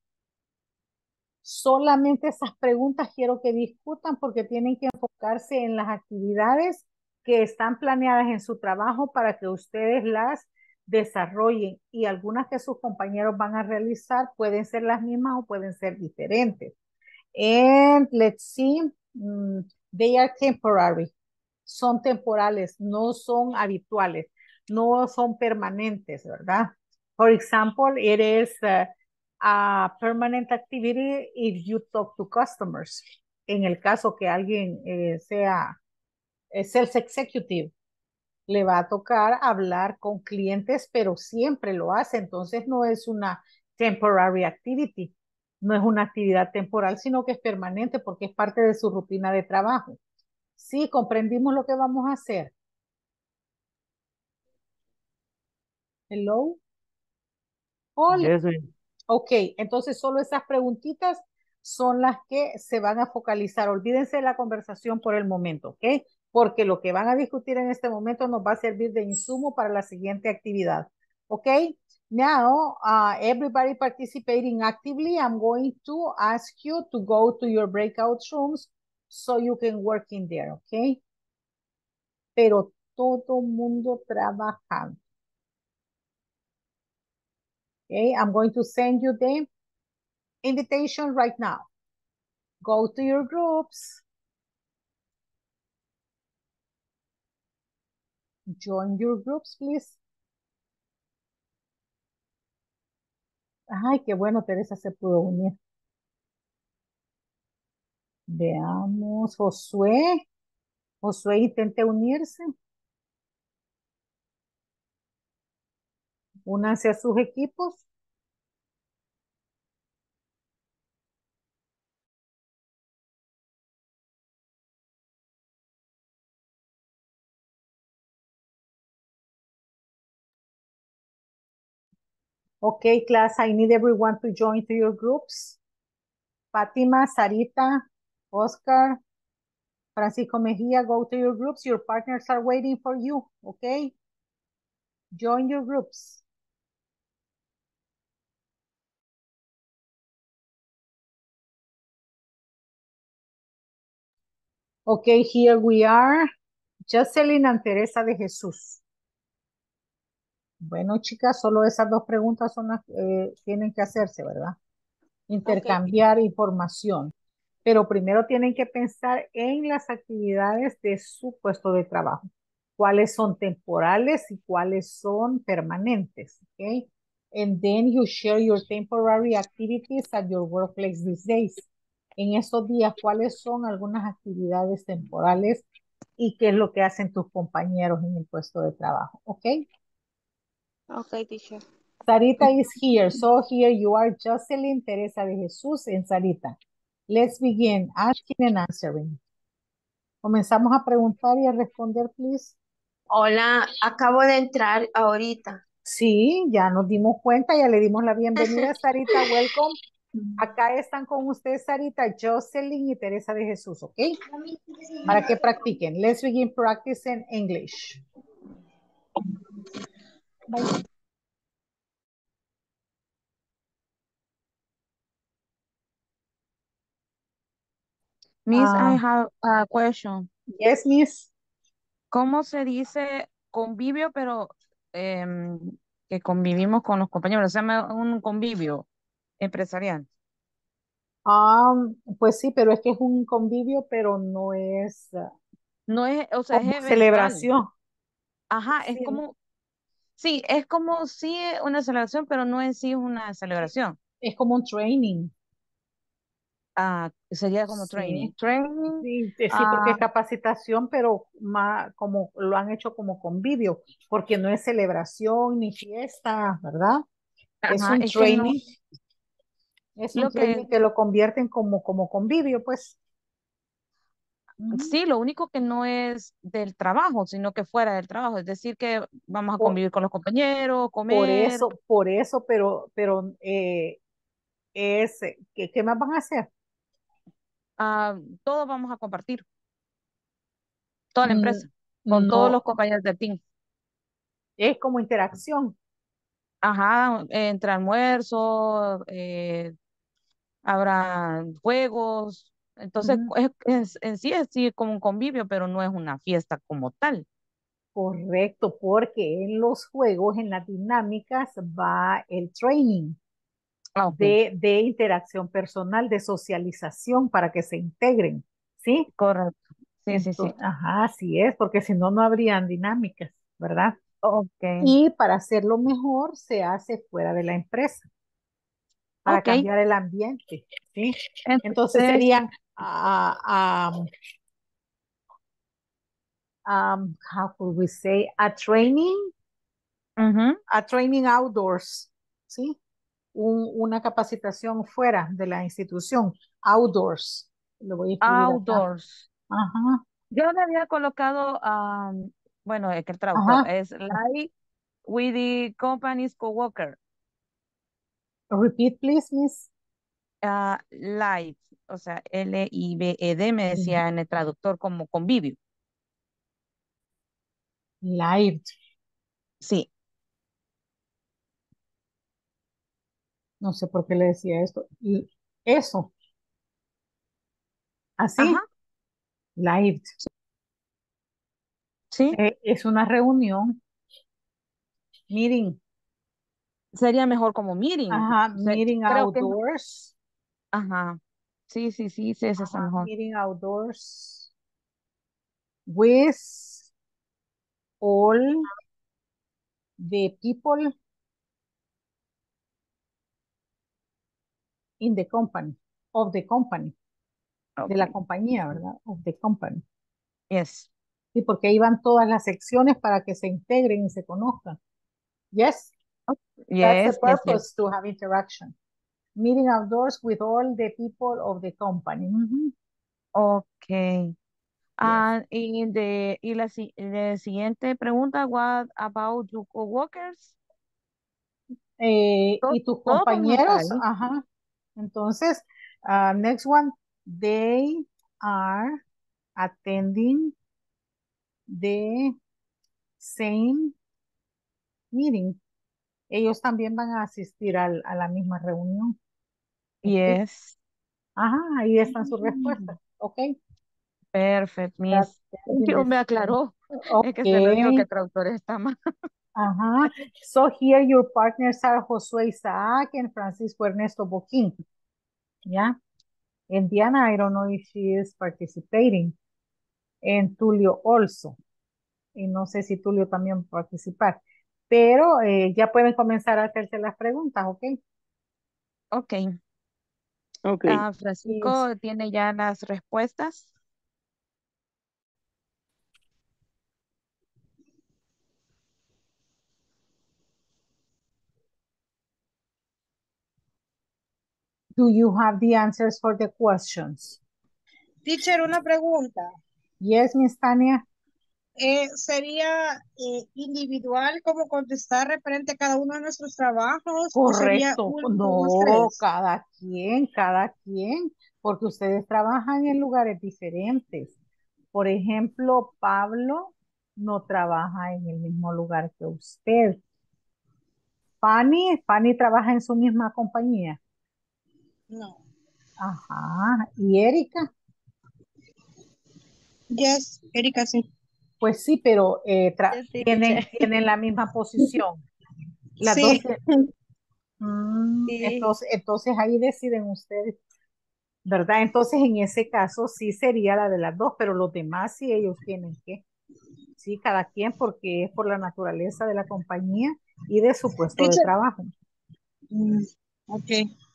Solamente esas preguntas quiero que discutan porque tienen que enfocarse en las actividades que están planeadas en su trabajo para que ustedes las desarrollen y algunas que sus compañeros van a realizar pueden ser las mismas o pueden ser diferentes. And let's see, they are temporary. Son temporales, no son habituales, no son permanentes, ¿verdad? For example, it is a permanent activity if you talk to customers. En el caso que alguien sea sales executive, le va a tocar hablar con clientes, pero siempre lo hace, entonces no es una temporary activity, no es una actividad temporal, sino que es permanente porque es parte de su rutina de trabajo. Sí, comprendimos lo que vamos a hacer. Hello. Hola. Yes, Ok, entonces solo esas preguntitas son las que se van a focalizar. Olvídense de la conversación por el momento, ¿ok? Porque lo que van a discutir en este momento nos va a servir de insumo para la siguiente actividad, ¿ok? Now, everybody participating actively, I'm going to ask you to go to your breakout rooms so you can work in there, okay? Pero todo mundo trabajando. Okay, I'm going to send you the invitation right now. Go to your groups. Join your groups, please. Ay, qué bueno, Teresa se pudo unir. Veamos, Josué. Josué intente unirse. Únanse a sus equipos. Okay, class, I need everyone to join to your groups. Fatima, Sarita, Oscar, Francisco Mejia, go to your groups. Your partners are waiting for you, okay? Join your groups. Okay, here we are. Jocelyn and Teresa de Jesús. Bueno, chicas, solo esas dos preguntas son las que tienen que hacerse, ¿verdad? Intercambiar información. Pero primero tienen que pensar en las actividades de su puesto de trabajo. Cuáles son temporales y cuáles son permanentes, ¿ok? And then you share your temporary activities at your workplace these days. En estos días, ¿cuáles son algunas actividades temporales y qué es lo que hacen tus compañeros en el puesto de trabajo? ¿Ok? Okay, teacher. Sarita is here. So here you are, Jocelyn, Teresa de Jesús, and Sarita. Let's begin asking and answering. Comenzamos a preguntar y a responder, please. Hola, acabo de entrar ahorita. Sí, ya nos dimos cuenta, ya le dimos la bienvenida, Sarita, welcome. Acá están con ustedes, Sarita, Jocelyn y Teresa de Jesús, ¿ok? Para que practiquen. Let's begin practicing English. Bye. Miss, I have a question. Yes, Miss. ¿Cómo se dice convivio, pero que convivimos con los compañeros? Se llama un convivio empresarial. Pues sí, pero es que es un convivio, pero no es No es, o sea, como es eventual. celebración. Ajá, Sí. es como, sí, es como sí una celebración, pero no en sí una celebración. Es como un training. Sería como Sí. training. Training. Sí, porque es capacitación, pero más como lo han hecho como convivio, porque no es celebración ni fiesta, ¿verdad? Es Ajá, un es que no, training. Es un lo training que lo convierten como convivio, pues. sí, lo único que no es del trabajo, sino que fuera del trabajo. Es decir, que vamos a Por- convivir con los compañeros, comer. Por eso, pero ¿qué más van a hacer? Todos vamos a compartir, toda la Mm, empresa, con todos los No, compañeros del team. es como interacción. Ajá, entre almuerzos, habrá juegos. Entonces, Ujú. en sí es sí como un convivio, pero no es una fiesta como tal. Correcto, porque en los juegos, en las dinámicas, va el training Ok, de interacción personal, de socialización para que se integren, ¿sí? correcto. Sí, sí, sí. Ajá, así es, porque si no, no habrían dinámicas, ¿verdad? Ok, Y para hacerlo mejor, se hace fuera de la empresa, para ok. cambiar el ambiente, ¿sí? Entonces Entonces, serían, how could we say, ujú, a training outdoors, ¿sí? Una capacitación fuera de la institución, outdoors. Lo voy a escribir acá. outdoors. Ajá, Yo le había colocado, bueno, es que el traductor ajá. es like with the company's coworker. Repeat, please, Miss. Live, o sea, LIVED me decía en el traductor como convivio. Live. Sí. No sé por qué le decía esto. Y eso, así, Ajá, lived. sí. Es una reunión, meeting. Sería mejor como meeting. Ajá, meeting Creo que, outdoors. ajá. Sí, sí, sí, sí, ese está Ajá, mejor. meeting outdoors with all the people in the company, of the company, de la Okay. compañía, ¿verdad? Of the company. Yes. Sí, porque ahí van todas las secciones para que se integren y se conozcan. Yes, that's the Yes, yes, yes. purpose to have interaction. Meeting outdoors with all the people of the company. Okay. Yes. La siguiente pregunta, what about your coworkers? Y tus Todos vamos a estar compañeros, ahí. ajá. Entonces, next one, they are attending the same meeting. Ellos también van a asistir a la misma reunión. ¿Ok? Yes. Ajá, ahí están sus Mm. respuestas. ¿Ok? Perfect, That- Miss. that in Que the me same- aclaró. Es que se le dijo que Ok. el traductor está mal. Ajá. So here your partners are Josué Isaac and Francisco Ernesto Boquín. Yeah. And Diana, I don't know if she is participating. And Tulio also. Y no sé si Tulio también va a participar. Pero ya pueden comenzar a hacerse las preguntas, ¿ok? Ok. Okay. Yes. Francisco tiene ya las respuestas. Do you have the answers for the questions? Teacher, una pregunta. Yes, Miss Tania. ¿Sería individual como contestar referente a cada uno de nuestros trabajos o sería Correcto. uno, dos, No, tres? cada quien, porque ustedes trabajan en lugares diferentes. Por ejemplo, Pablo no trabaja en el mismo lugar que usted. Fanny trabaja en su misma compañía. No. Ajá. ¿Y Erika? Yes, Erika, sí. Pues sí, pero Sí, tienen, teacher. tienen la misma posición. Las dos. Sí. Sí. Entonces ahí deciden ustedes, ¿verdad? Entonces en ese caso sí sería la de las dos, pero los demás sí ellos tienen que, sí, cada quien porque es por la naturaleza de la compañía y de su puesto de Teacher. trabajo. Ok.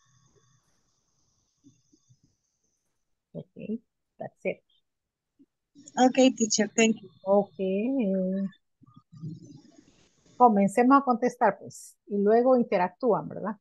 Ok, that's it. Ok, teacher, thank you. Ok. Comencemos a contestar, pues, y luego interactúan, ¿verdad?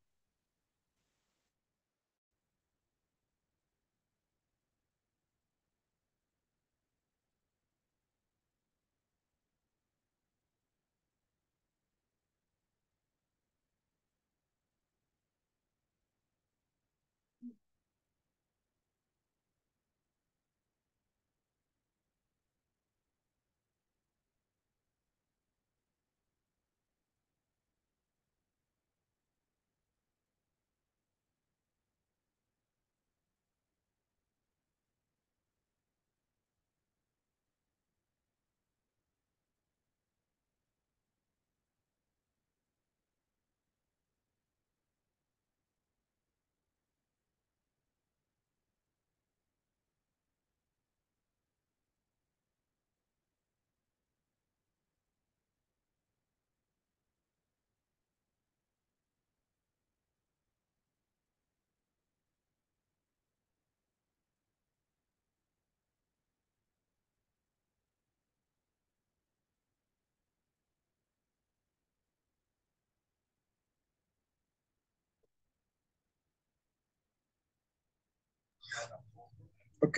Ok,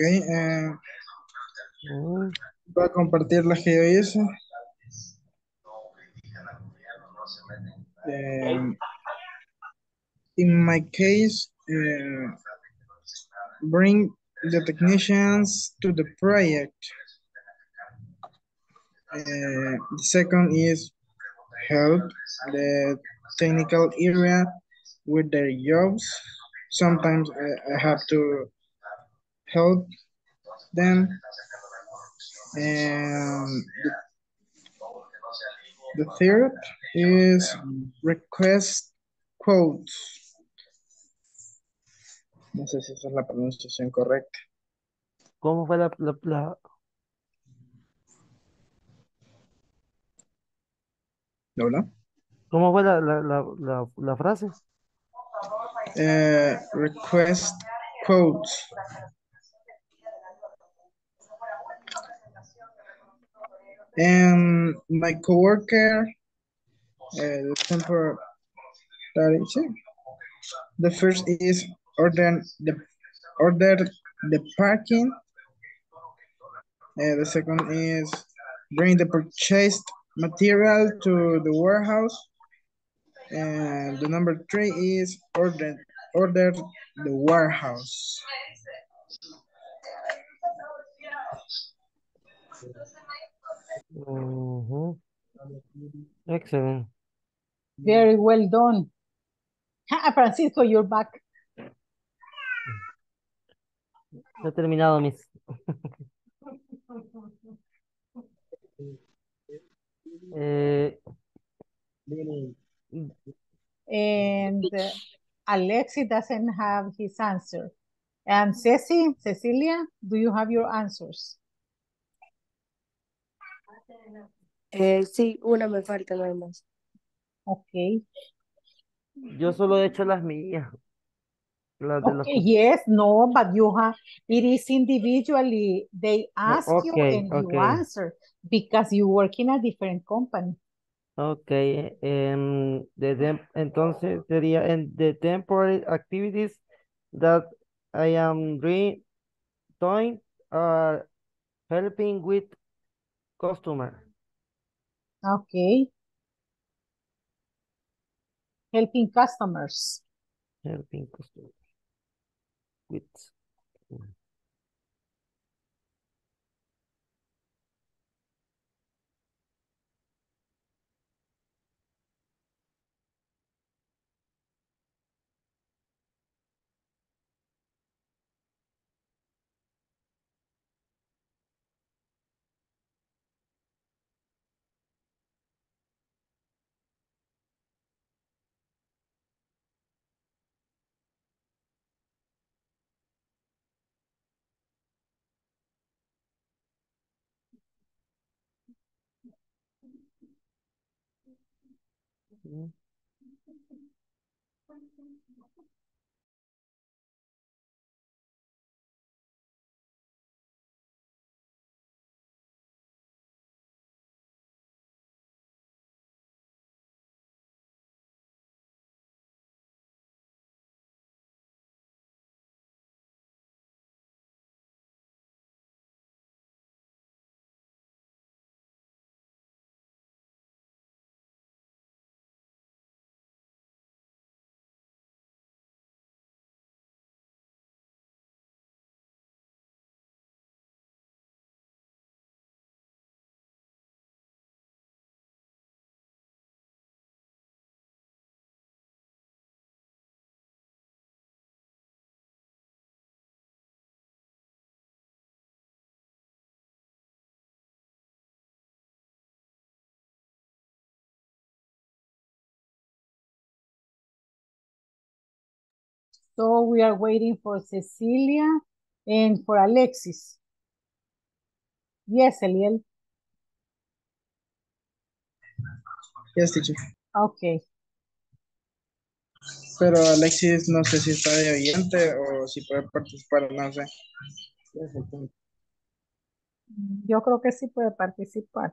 voy a compartir las que yo hice. In my case, bring the technicians to the project. The second is help the technical area with their jobs. Sometimes I have to help them. And the third is request quotes. No sé si esa es la pronunciación correcta. ¿Cómo fue ¿Hola? cómo fue la frase? Request quotes. And my coworker, the temporary, the first is order the parking. The second is bring the purchased material to the warehouse. And the number 3 is order the warehouse. Excellent. Very well done. Francisco, you're back. He terminado, Miss. And Alexi doesn't have his answer. And Cecilia, do you have your answers? Sí, una me falta nada más. Okay. Yo solo he hecho las mías. Las de los... Okay, yes, no, but you have, it is individually, they ask you okay, and you okay. answer because you work in a different company. Okay, entonces sería en the temporary activities that I am doing are helping with customer. Okay. Helping customers. Helping customer with. So we are waiting for Cecilia and for Alexis. Yes, Eliel. Yes, teacher. Okay. Pero Alexis no sé si está de oyente o si puede participar, no sé. Yo creo que sí puede participar.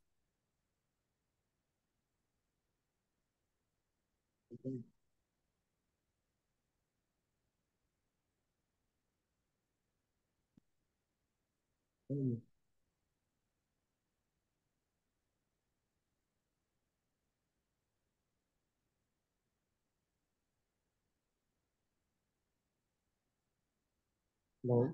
No.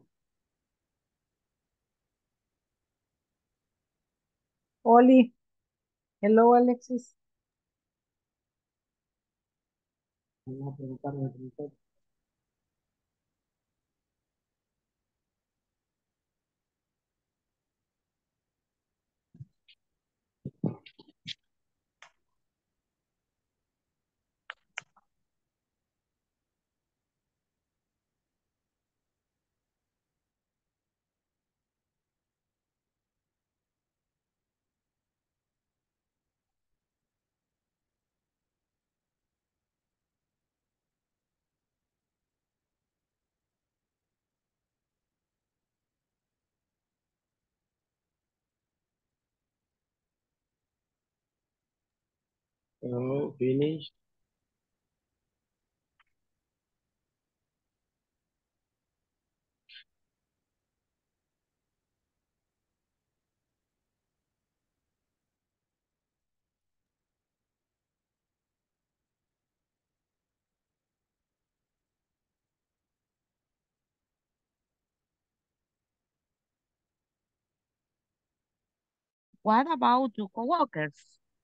Oli. Hello, Alexis. Oh, finish. What about your coworkers?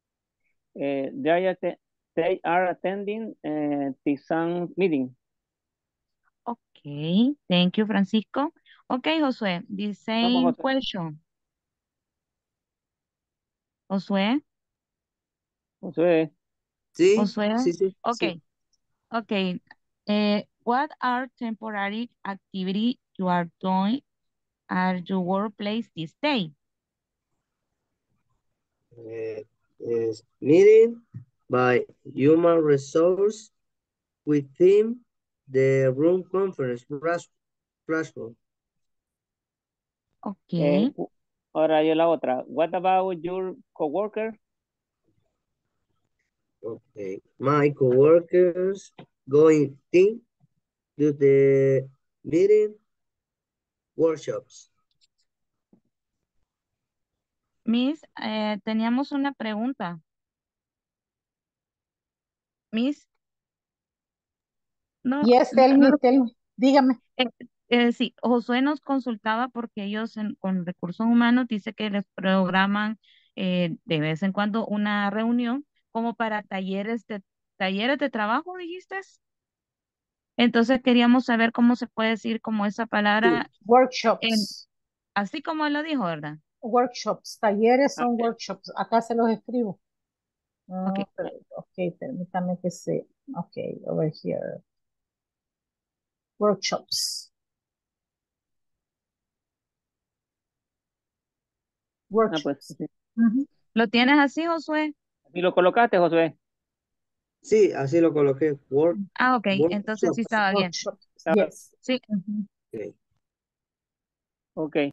They are attending the SAM meeting. Okay, thank you, Francisco. Okay, Josué, the same Josué. question. Josué, Sí, Josué. sí, sí. Okay, okay. What are temporary activity you are doing at your workplace this day? Is meeting by human resource within the room conference platform. Okay. Ahora yo la otra. What about your coworker? Okay. My coworkers going to the meeting workshops. Miss, teníamos una pregunta. Miss, no, Yes, tell me, dígame. sí, Josué nos consultaba porque ellos con recursos humanos dice que les programan de vez en cuando una reunión como para talleres de trabajo, dijiste. Entonces queríamos saber cómo se puede decir como esa palabra, Workshops. así como él lo dijo, ¿verdad? Workshops, talleres son workshops. Acá se los escribo. Okay. Ok, permítame que se. Ok, over here. Workshops. Workshops. Pues, sí. ¿Lo tienes así, Josué? ¿Y lo colocaste, Josué? Sí, así lo coloqué. Ok, entonces sí estaba bien. Yes. Sí. Okay. Okay.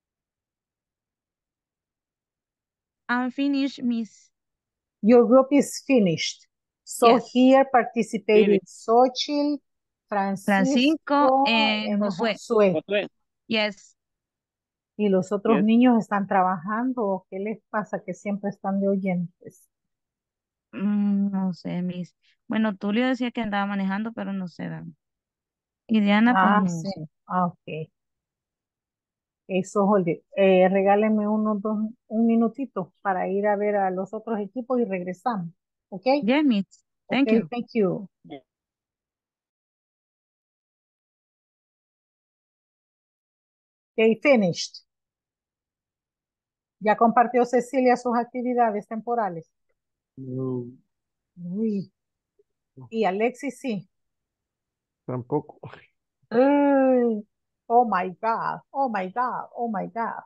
I'm finished, Miss. Your group is finished. So Yes. here participated Xochitl, Francisco and Josué. Josué. Yes. ¿Y los otros niños están trabajando o qué les pasa que siempre están de oyentes? No sé, Miss. Bueno, Tulio decía que andaba manejando, pero no sé, ¿verdad? Y Diana, pues no Sí. sé. Ok. Eso, regálenme un minutito para ir a ver a los otros equipos y regresamos. ¿Ok? Yes, Miss. Thank you. Thank you. Okay, finished. ¿Ya compartió Cecilia sus actividades temporales? No. Uy. Y Alexis sí. Tampoco. Oh my God, oh my God, oh my God.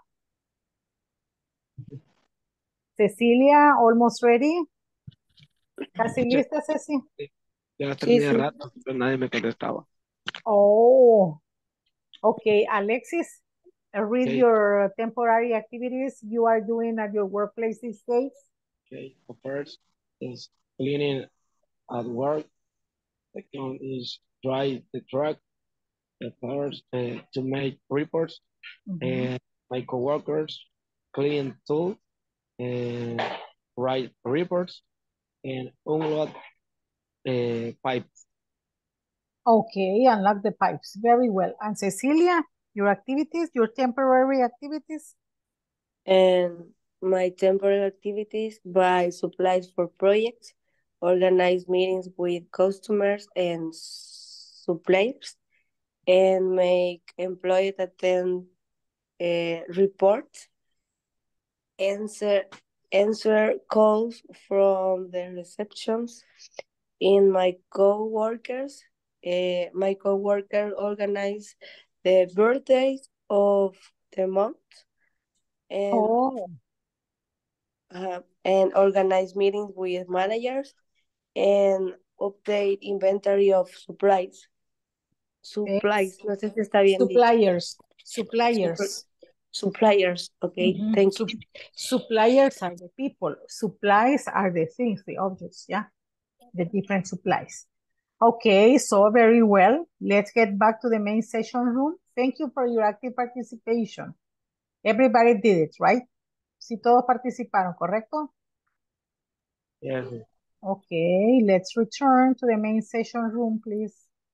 Cecilia, almost ready. ¿Casi lista, Ceci? Ya terminé rato, pero nadie me contestaba. Oh, okay. Alexis, read Okay. your temporary activities you are doing at your workplace these days. Okay. The first is cleaning at work. Second is drive the truck. The third to make reports. And my coworkers clean tools and write reports and unload pipes. Okay, unlock the pipes. Very well. And Cecilia, your activities, your temporary activities? And my temporary activities buy supplies for projects, organize meetings with customers and suppliers, and make employees attend reports, answer calls from the receptions. In my co-worker organize the birthdays of the month and and organize meetings with managers and update inventory of supplies. No sé si está bien Suppliers. dicho. Suppliers, okay, thank you. Suppliers are the people. Supplies are the things, the objects, yeah? The different supplies. Okay, so very well. Let's get back to the main session room. Thank you for your active participation. Everybody did it, right? Si todos participaron, ¿correcto? Yes. Okay, let's return to the main session room, please.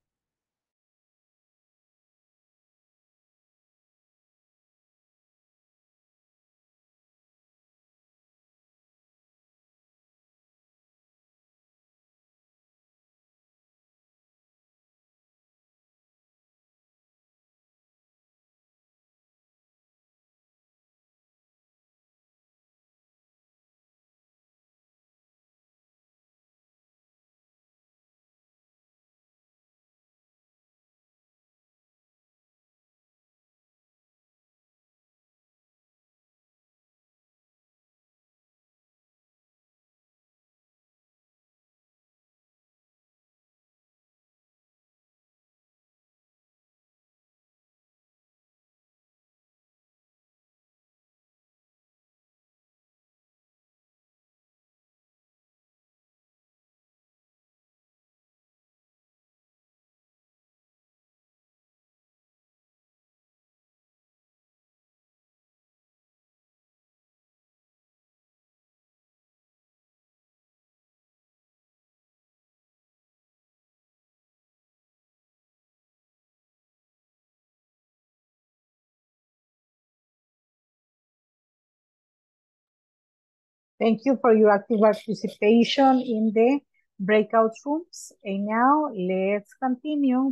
Thank you for your active participation in the breakout rooms. And now let's continue.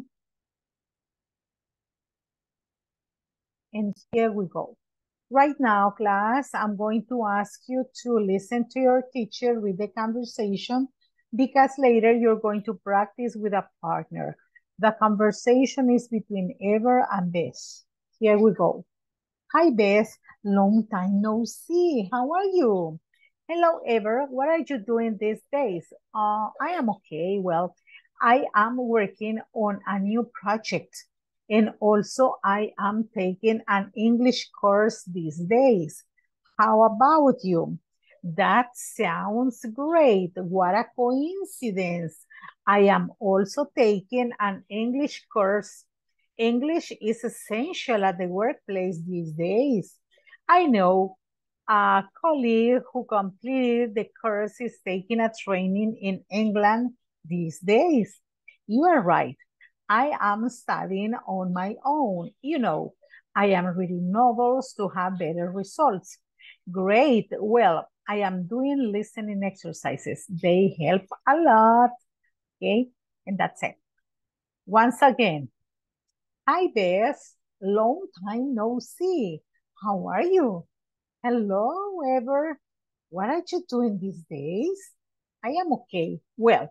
And here we go. Right now, class, I'm going to ask you to listen to your teacher with the conversation because later you're going to practice with a partner. The conversation is between Ever and Beth. Here we go. Hi, Beth. Long time no see. How are you? Hello, Ever. What are you doing these days? I am okay. Well, I am working on a new project. And also I am taking an English course these days. How about you? That sounds great. What a coincidence. I am also taking an English course. English is essential at the workplace these days. I know a colleague who completed the course is taking a training in England these days. You are right. I am studying on my own. You know, I am reading novels to have better results. Great. Well, I am doing listening exercises. They help a lot. Okay, and that's it. Once again, hi, Beth. Long time no see. How are you? Hello, Ever. What are you doing these days? I am okay. Well,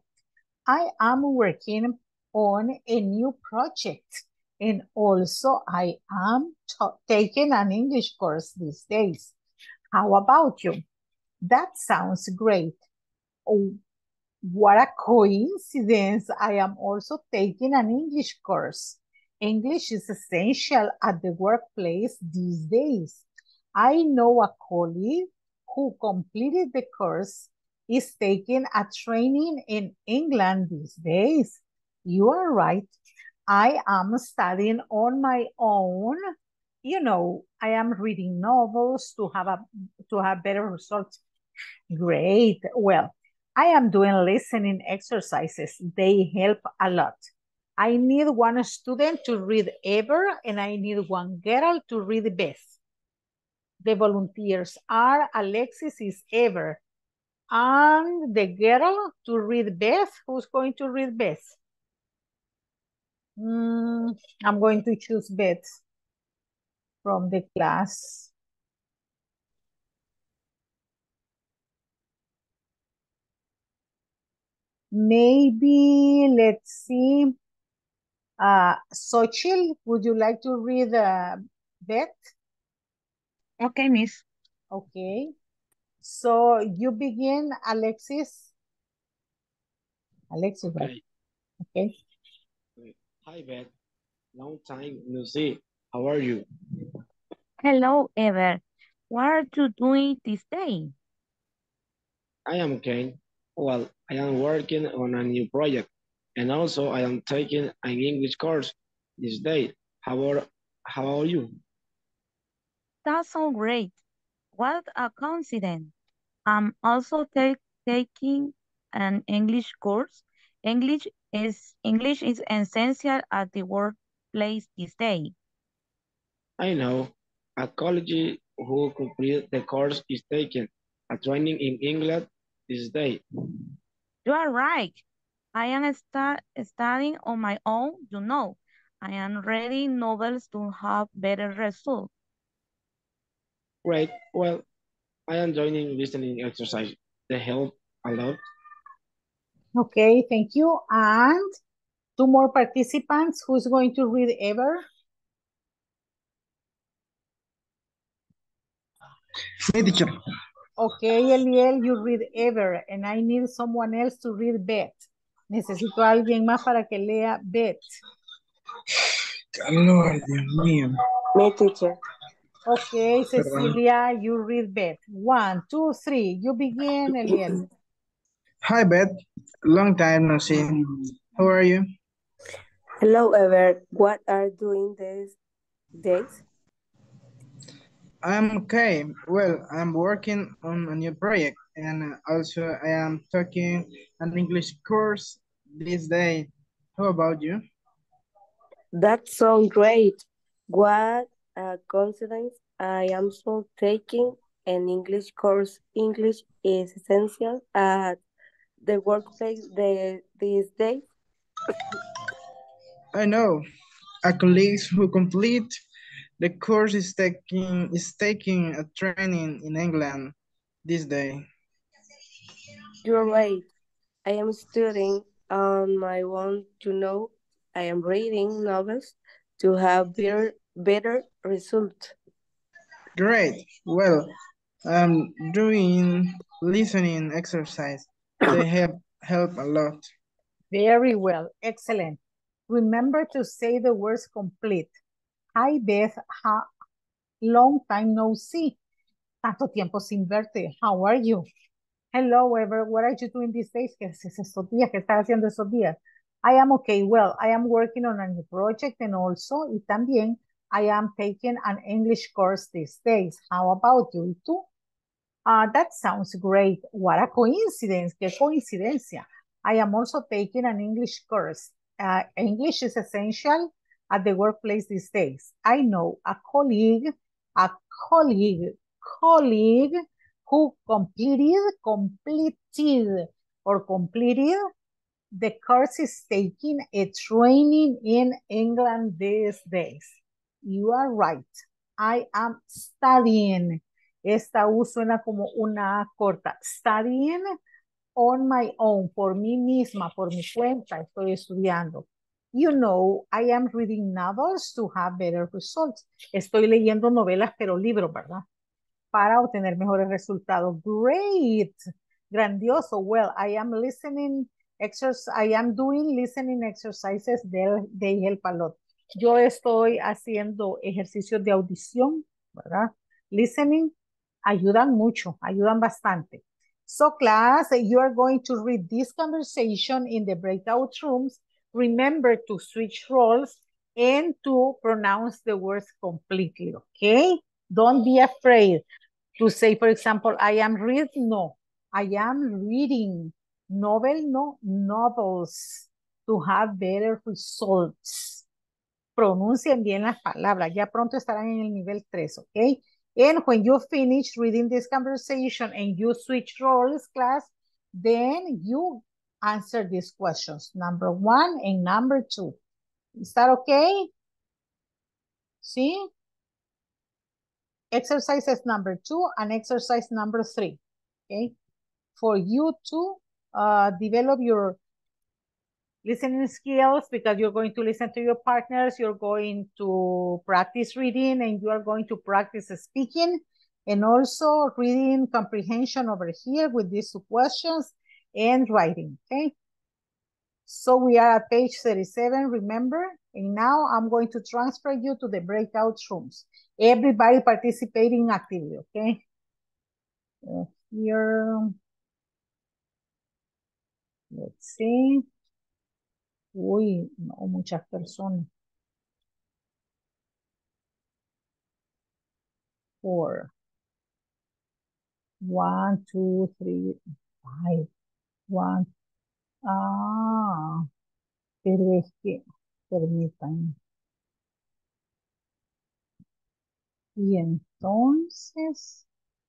I am working on a new project and also I am taking an English course these days. How about you? That sounds great. Oh, what a coincidence. I am also taking an English course. English is essential at the workplace these days. I know a colleague who completed the course is taking a training in England these days. You are right. I am studying on my own. You know, I am reading novels to have better results. Great. Well, I am doing listening exercises. They help a lot. I need one student to read Ever, and I need one girl to read Beth. The volunteers are Alexis is Ever. And the girl to read Beth. Who's going to read Beth? I'm going to choose Beth from the class. Maybe, let's see. Xochitl, would you like to read Beth? Okay, Miss. Okay. So you begin, Alexis. Alexis, right? Okay. Hi, Beth. Long time no see. How are you? Hello, Ever. What are you doing this day? I am okay. Well, I am working on a new project, and also I am taking an English course this day. How are you? That's so great. What a coincidence. I'm also taking an English course. English is essential at the workplace this day. I know. A college who complete the course is taking a training in England this day. You are right. I am studying on my own, you know. I am reading novels to have better results. Great. Well, I am joining listening exercise. They help a lot. Okay, thank you. And two more participants. Who's going to read Ever? Me, teacher. Okay, Eliel, you read Ever, and I need someone else to read Beth. Necesito a alguien más para que lea Beth. Calor, Dios mío. Me, teacher. Okay, Perdón. Cecilia, you read Beth. 1, 2, 3. You begin, Eliel. Hi, Beth. Long time no see. How are you? Hello, Ever. What are you doing these days? I'm okay. Well, I'm working on a new project, and also I am taking an English course this day. How about you? That sounds great. What a coincidence. I am so taking an English course. English is essential at the workplace these days. I know. A colleague who complete the course is taking a training in England this day. You're right. I am studying on my own to know. I am reading novels to have better results. Great. Well, I'm doing listening exercise. They help a lot. Very well. Excellent. Remember to say the words complete. Hi, Beth. Long time no see. Tanto tiempo sin verte. How are you? Hello, Ever. What are you doing these days? ¿Qué haces estos días? ¿Qué estás haciendo esos días? I am okay. Well, I am working on a new project and also, y también, I am taking an English course these days. How about you? ¿Y tú? That sounds great. What a coincidence. Qué coincidencia. I am also taking an English course. English is essential at the workplace these days. I know a colleague who completed the course is taking a training in England these days. You are right. I am studying. Esta U suena como una A corta. Studying on my own, por mí misma, por mi cuenta, estoy estudiando. You know, I am reading novels to have better results. Estoy leyendo novelas, pero libros, ¿verdad? Para obtener mejores resultados. Great. Grandioso. Well, I am doing listening exercises de El Palot. Yo estoy haciendo ejercicios de audición, ¿verdad? Listening ayudan mucho, ayudan bastante. So class, you are going to read this conversation in the breakout rooms. Remember to switch roles and to pronounce the words completely, okay? Don't be afraid to say, for example, I am reading, no. I am reading. Novel, no. Novels to have better results. Pronuncien bien las palabras. Ya pronto estarán en el nivel 3, ¿ok? And when you finish reading this conversation and you switch roles, class, then you answer these questions, number 1 and number 2. Is that okay? See? Exercises number 2 and exercise number 3, okay? For you to develop your listening skills, because you're going to listen to your partners, you're going to practice reading, and you are going to practice speaking, and also reading comprehension over here with these 2 questions, and writing, okay? So we are at page 37, remember? And now I'm going to transfer you to the breakout rooms. Everybody participating actively, okay? Here, let's see. Uy, no, muchas personas. 4. 1, 2, 3, 5. 1. Ah, pero es que, permítanme. Y entonces,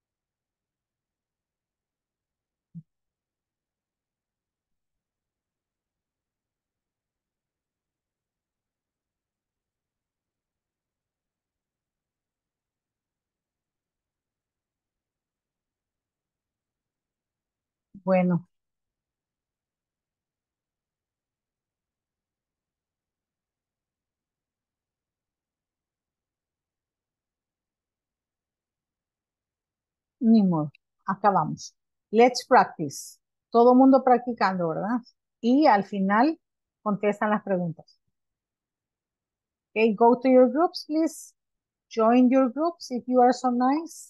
bueno. Ni modo, acabamos. Let's practice. Todo mundo practicando, ¿verdad? Y al final contestan las preguntas. Okay, go to your groups, please. Join your groups if you are so nice.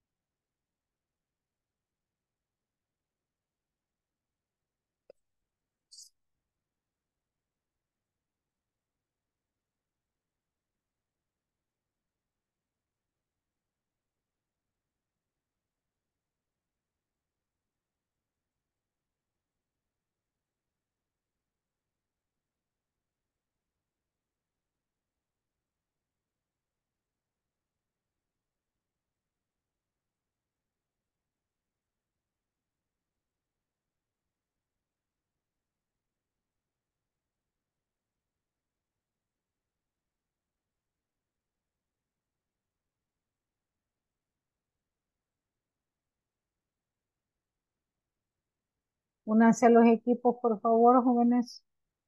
Únanse a los equipos, por favor, jóvenes.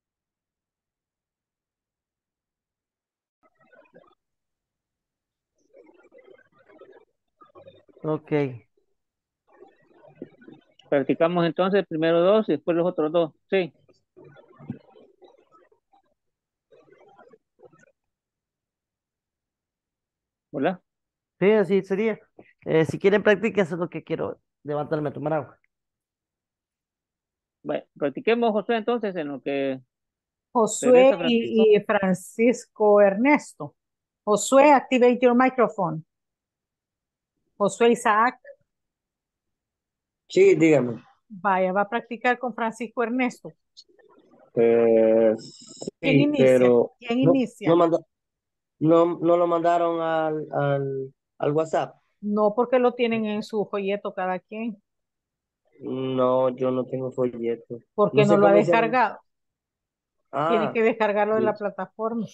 Ok. Practicamos entonces primero 2 y después los otros 2. Sí. Hola. Sí, así sería. Si quieren práctica, eso es lo que quiero. Levantarme a tomar agua. Bueno, practiquemos, José, entonces, en lo que Josué regresa Francisco. y Francisco Ernesto. Josué, activate your microphone. Josué Isaac. Sí, dígame. Vaya, va a practicar con Francisco Ernesto. ¿Quién ¿Quién inicia? pero ¿Quién no, inicia? no lo mandaron al WhatsApp. No, porque lo tienen en su folleto cada quien. No, yo no tengo folleto. Porque No no sé lo ha cómo se llama. descargado. Tiene que descargarlo de la plataforma.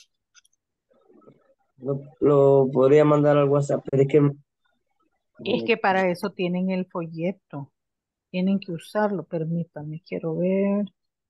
lo podría mandar al WhatsApp, pero es que Es que para eso tienen el folleto. Tienen que usarlo, permítanme, quiero ver.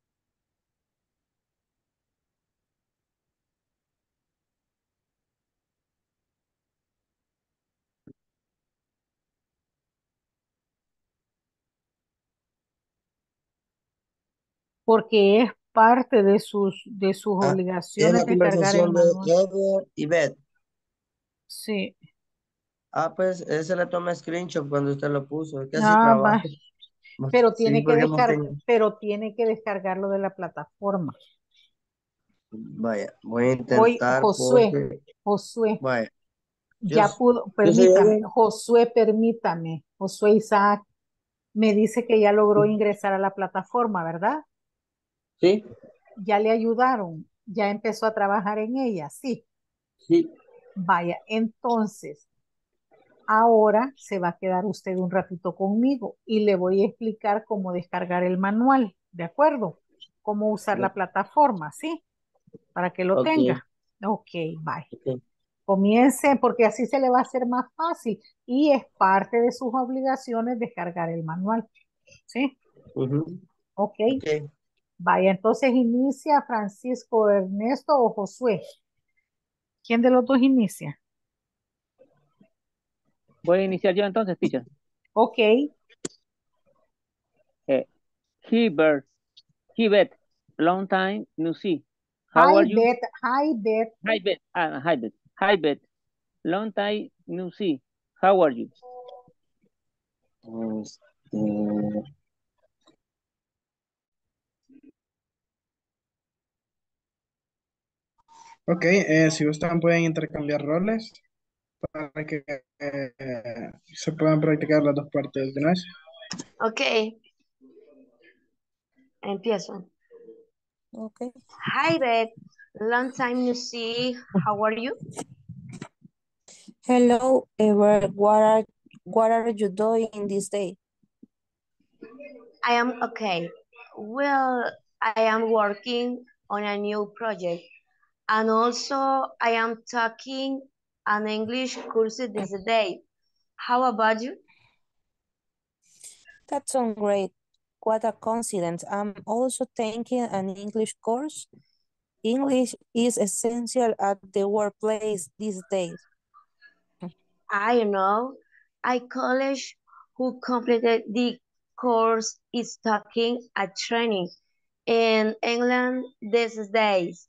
Porque es parte de sus es obligaciones la descargar el conversación de manual. Ever y Beth. Sí. Pues ese le tomé screenshot cuando usted lo puso. Es que así Ah, trabajo. Pero Sí, tiene que porque no tengo. pero tiene que descargarlo de la plataforma. Vaya, voy a Hoy, intentar Josué, porque. Josué, Vaya, yo, ya pudo, yo soy permítame, Ever. Josué Isaac me dice que ya logró ingresar a la plataforma, ¿verdad? Sí, Ya le ayudaron, ya empezó a trabajar en ella, sí. sí. Vaya, entonces, Ahora se va a quedar usted un ratito conmigo y le voy a explicar cómo descargar el manual, ¿de acuerdo? Cómo usar la plataforma, ¿sí? Para que lo tenga. Ok, bye. Okay. Comience porque así se le va a hacer más fácil y es parte de sus obligaciones descargar el manual, ¿sí? Ok. Vaya, entonces inicia Francisco, Ernesto o Josué. ¿Quién de los dos inicia? Voy a iniciar yo entonces, teacher. Ok. Hebert, long time no see. How are you? Hi, Beth. Hi, Beth. Long time no see. How are you? Ok, si gustan pueden intercambiar roles para que se puedan practicar las dos partes de una vez. Ok, empiezo. Okay. Hi, Beth. Long time no see. How are you? Hello, Ever. What are you doing this day? I am okay. Well, I am working on a new project, and also I am taking an English course this day. How about you? That sounds great. What a coincidence. I'm also taking an English course. English is essential at the workplace these days. I know. A college who completed the course is taking a training in England these days.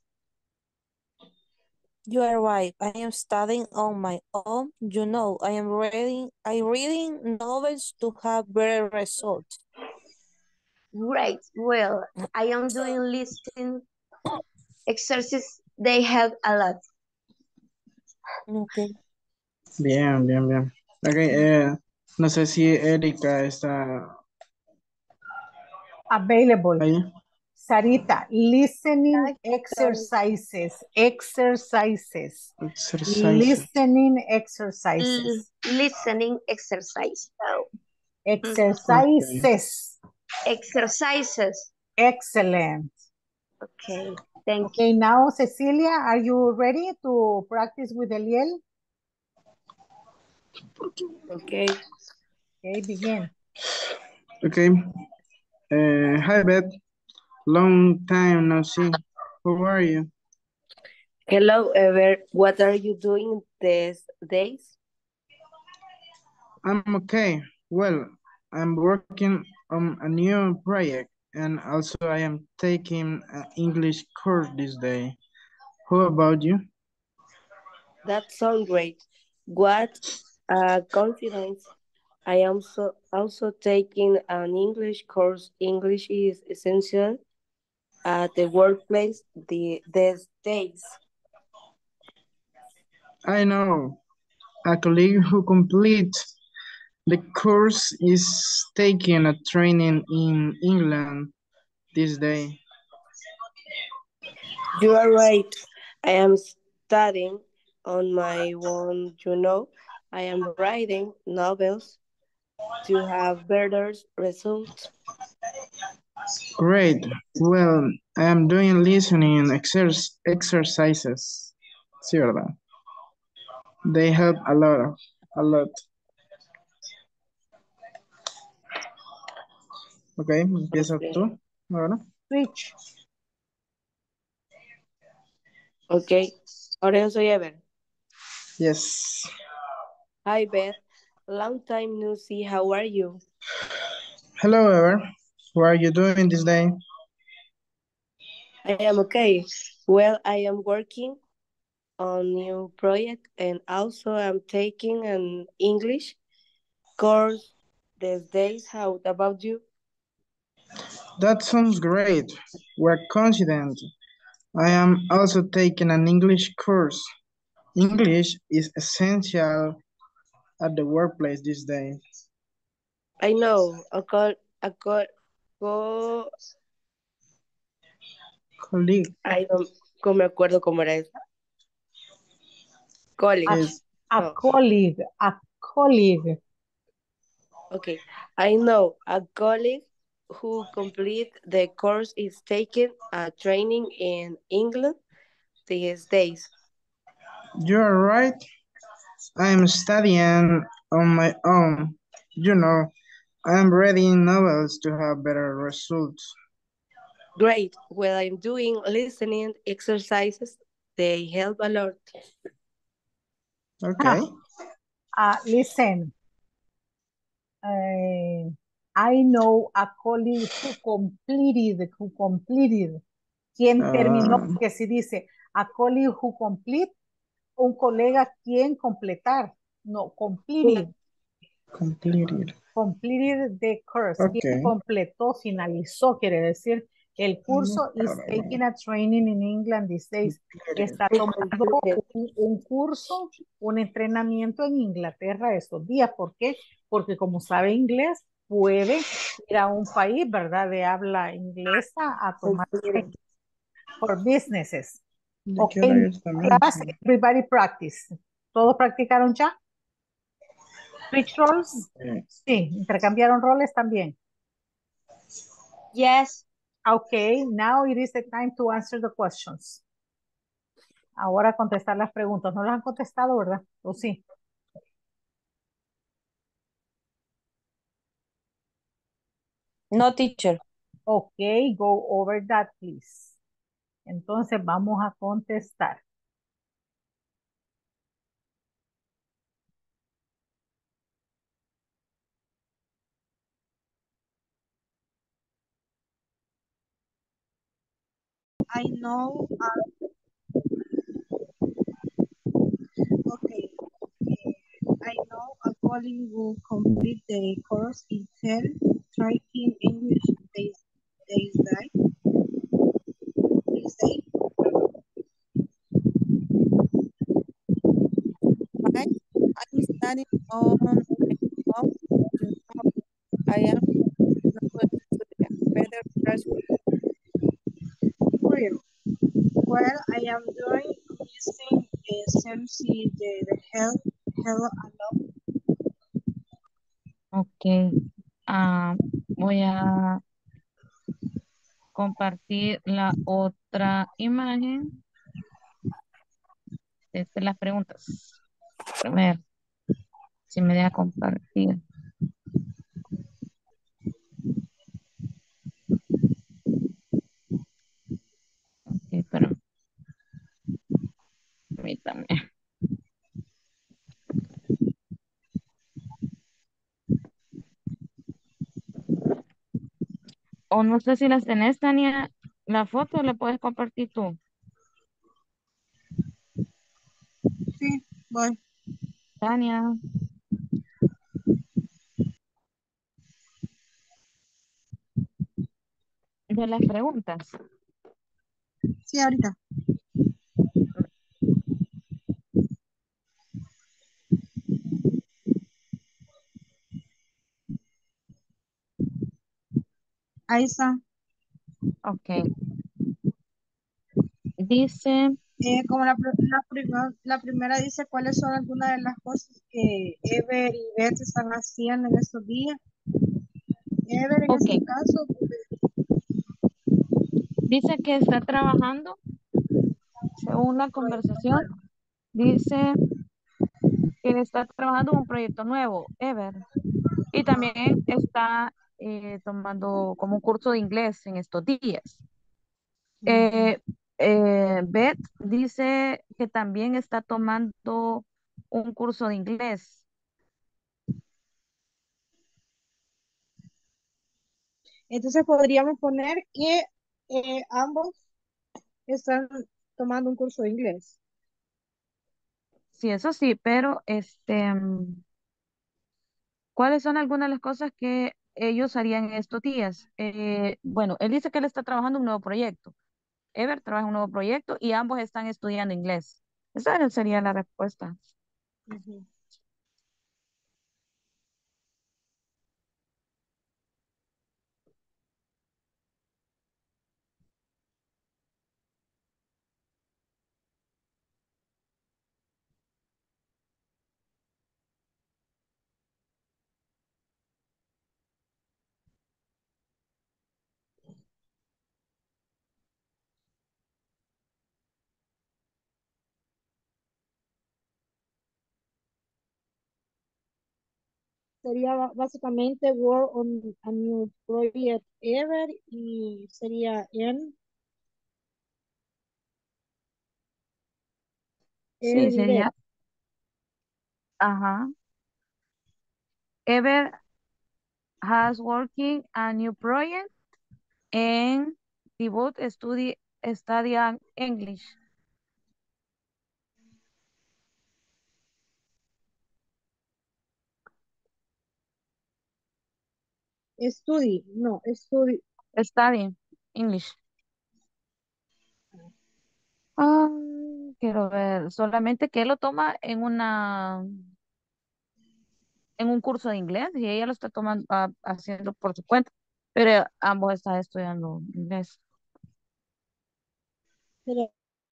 You are right. I am studying on my own. You know, I'm reading novels to have better results. Great. Well, I am doing listening exercises. They help a lot. Okay. Bien, bien, bien. Ok, no sé si Erika está Available. ahí. Sarita, listening exercises. Listening exercises. Listening exercise. Oh. Exercises. Exercises. Excellent. Okay, thank you. Okay, now Cecilia, are you ready to practice with Eliel? Okay. Okay, begin. Okay. Hi, Beth. Long time no see. How are you? Hello, Ever. What are you doing these days? I'm okay. Well, I'm working on a new project and also I am taking an English course this day. How about you? That sounds great. What a coincidence. I am also taking an English course. English is essential at the workplace these days. I know. A colleague who completes the course is taking a training in England this day. You are right. I am studying on my own, you know. I am writing novels to have better results. Great. Well, I am doing listening exercises. Sí, ¿verdad? They help a lot. Ok, empieza tú. Ahora. Switch. Okay. Ahora yo soy Ever. Yes. Hi, Beth. Long time no see. How are you? Hello, Ever. What are you doing this day? I am okay. Well, I am working on new project and also I'm taking an English course these days. How about you? That sounds great. We're confident. I am also taking an English course. English is essential at the workplace these days. I know. Co- Colleague. I don't me acuerdo cómo era eso. Colleague. Yes. A No. colleague. A colleague. Okay. I know a colleague who complete the course is taking a training in England these days. You're right. I'm studying on my own. You know, I'm reading novels to have better results. Great. Well, I'm doing listening exercises. They help a lot. Okay. Listen, I know a colleague who completed. ¿Quién terminó? Que si dice a colleague who complete, un colega quien completar. No, completed. Completed. Completed the course. Okay. Quien completó, finalizó, quiere decir el curso is taking a training in England these days. Está tomando un curso, un entrenamiento en Inglaterra estos días. ¿Por qué? Porque como sabe inglés, puede ir a un país, ¿verdad? De habla inglesa a tomar training for businesses. Okay, class, everybody practice. ¿Todos practicaron ya? Switch roles? Sí, intercambiaron roles también. Yes. Okay, now it is the time to answer the questions. Ahora contestar las preguntas. ¿No las han contestado, verdad? ¿O sí? No, teacher. Okay, go over that, please. Entonces vamos a contestar. I know, okay, I know a colleague will complete the course in 10 Striking English days day. I'm studying on my own. I am not a better person. Well, I am doing using SMC the help alone. Ok. Voy a compartir la otra imagen. Estas son las preguntas. A ver si me deja compartir. Ok, pero permítame. O no sé si las tenés, Tania. La foto la puedes compartir tú. Sí, voy. Tania. De las preguntas. Sí, ahorita. Ahí está. Ok. Dice. Como la primera dice cuáles son algunas de las cosas que Ever y Beth están haciendo en estos días. Ever en este caso. Dice que está trabajando, según la conversación, dice que está trabajando en un proyecto nuevo, Ever. Y también está tomando como un curso de inglés en estos días. Beth dice que también está tomando un curso de inglés. Entonces podríamos poner que ambos están tomando un curso de inglés. Sí, eso sí, pero ¿cuáles son algunas de las cosas que ellos harían en estos días? Bueno, él dice que él está trabajando en un nuevo proyecto. Ever trabaja en un nuevo proyecto y ambos están estudiando inglés. Esa sería la respuesta. sería básicamente work on a new project ever y sería en Sí, every day. sería, ajá. Ever has working a new project and devote study English. Study, no, study. Study English. Ah, quiero ver, solamente que él lo toma en un curso de inglés y ella lo está tomando, haciendo por su cuenta, pero ambos están estudiando inglés. Pero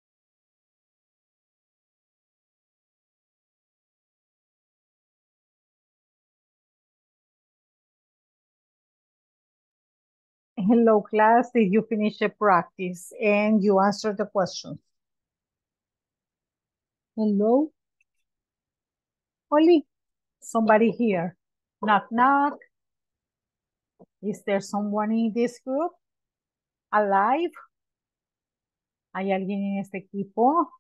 Hello, class. Did you finish the practice and you answered the questions? Hello? Oli, somebody here? Knock, knock. Is there someone in this group? Alive? ¿Hay alguien en este equipo?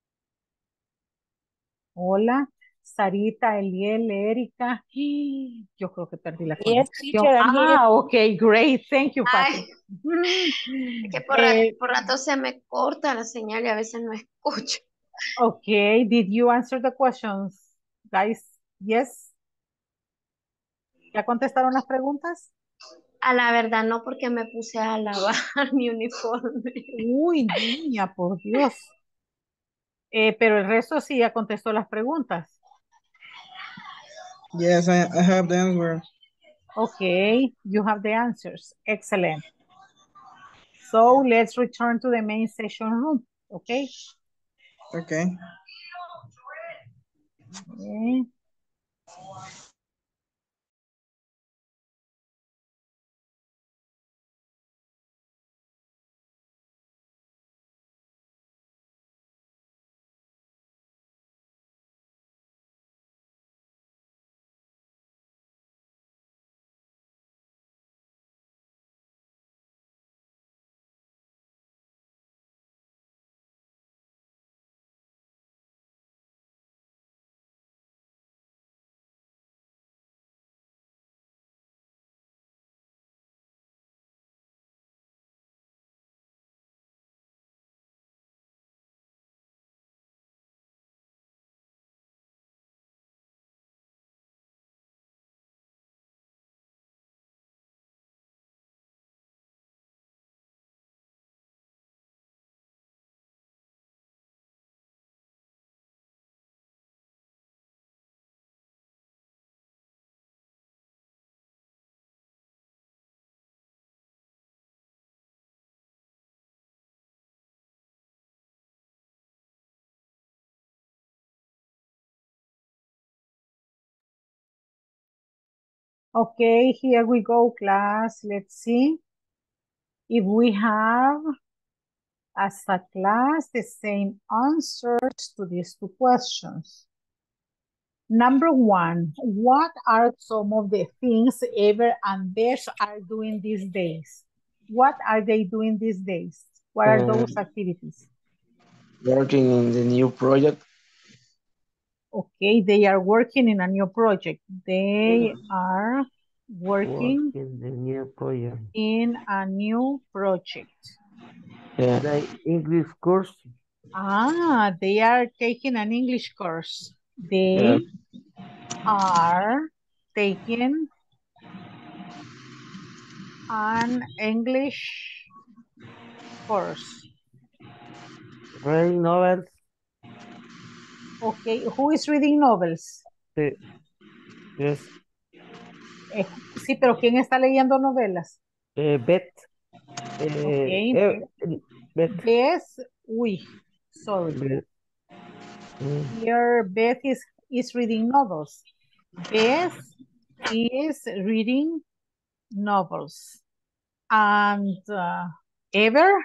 Hola. Sarita, Eliel, Erika. Yo creo que perdí la Yes, conexión. teacher, I'm here. Okay, great. Thank you, Ay, Fati. es que por rato se me corta la señal y a veces no escucho. Okay, did you answer the questions, guys? Yes. ¿Ya contestaron las preguntas? A la verdad no, porque me puse a lavar mi uniforme. Uy, niña, por Dios. Pero el resto sí ya contestó las preguntas. Yes, I have the answer. Okay, you have the answers. Excellent. So let's return to the main session room. Okay. Okay. Okay. Okay, here we go, class. Let's see if we have, as a class, the same answers to these two questions. Number one, what are some of the things Ever and Bess are doing these days? What are they doing these days? What are those activities? Working in the new project. Okay, they are working in a new project. They are working in the new project. in a new project. Yeah. The English course. Ah, they are taking an English course. They are taking an English course. Reading novels. Okay, who is reading novels? Sí. Yes. Sí, pero ¿quién está leyendo novelas? Beth. Okay, Beth. Beth, sorry. Beth. Here, Beth is reading novels. Beth is reading novels. And Ever?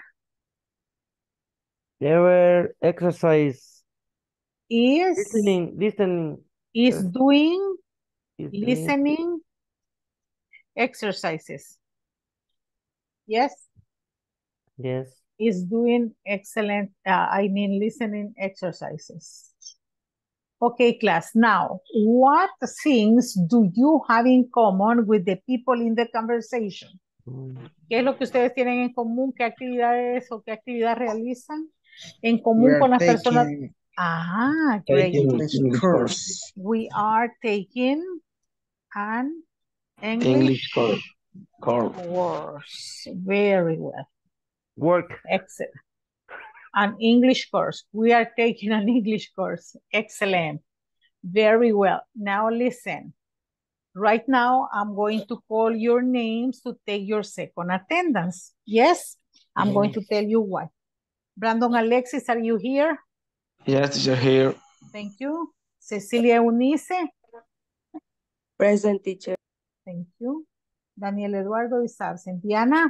Ever exercise. Is Listening. is doing Is doing, listening exercises. Yes, yes. is doing excellent, listening exercises. Okay, class. Now, what things do you have in common with the people in the conversation? ¿Qué es lo que ustedes tienen en común? ¿Qué actividades o qué actividad realizan en We común are con las personas? taking Great. English course. We are taking an English course. course. Very well. Work. Excellent. An English course. We are taking an English course. Excellent. Very well. Now listen. Right now, I'm going to call your names to take your second attendance. Yes? I'm going to tell you why. Brandon Alexis, are you here? Yes, teacher, here. Thank you. Cecilia Eunice. Present, teacher. Thank you. Daniel Eduardo is absent. Diana.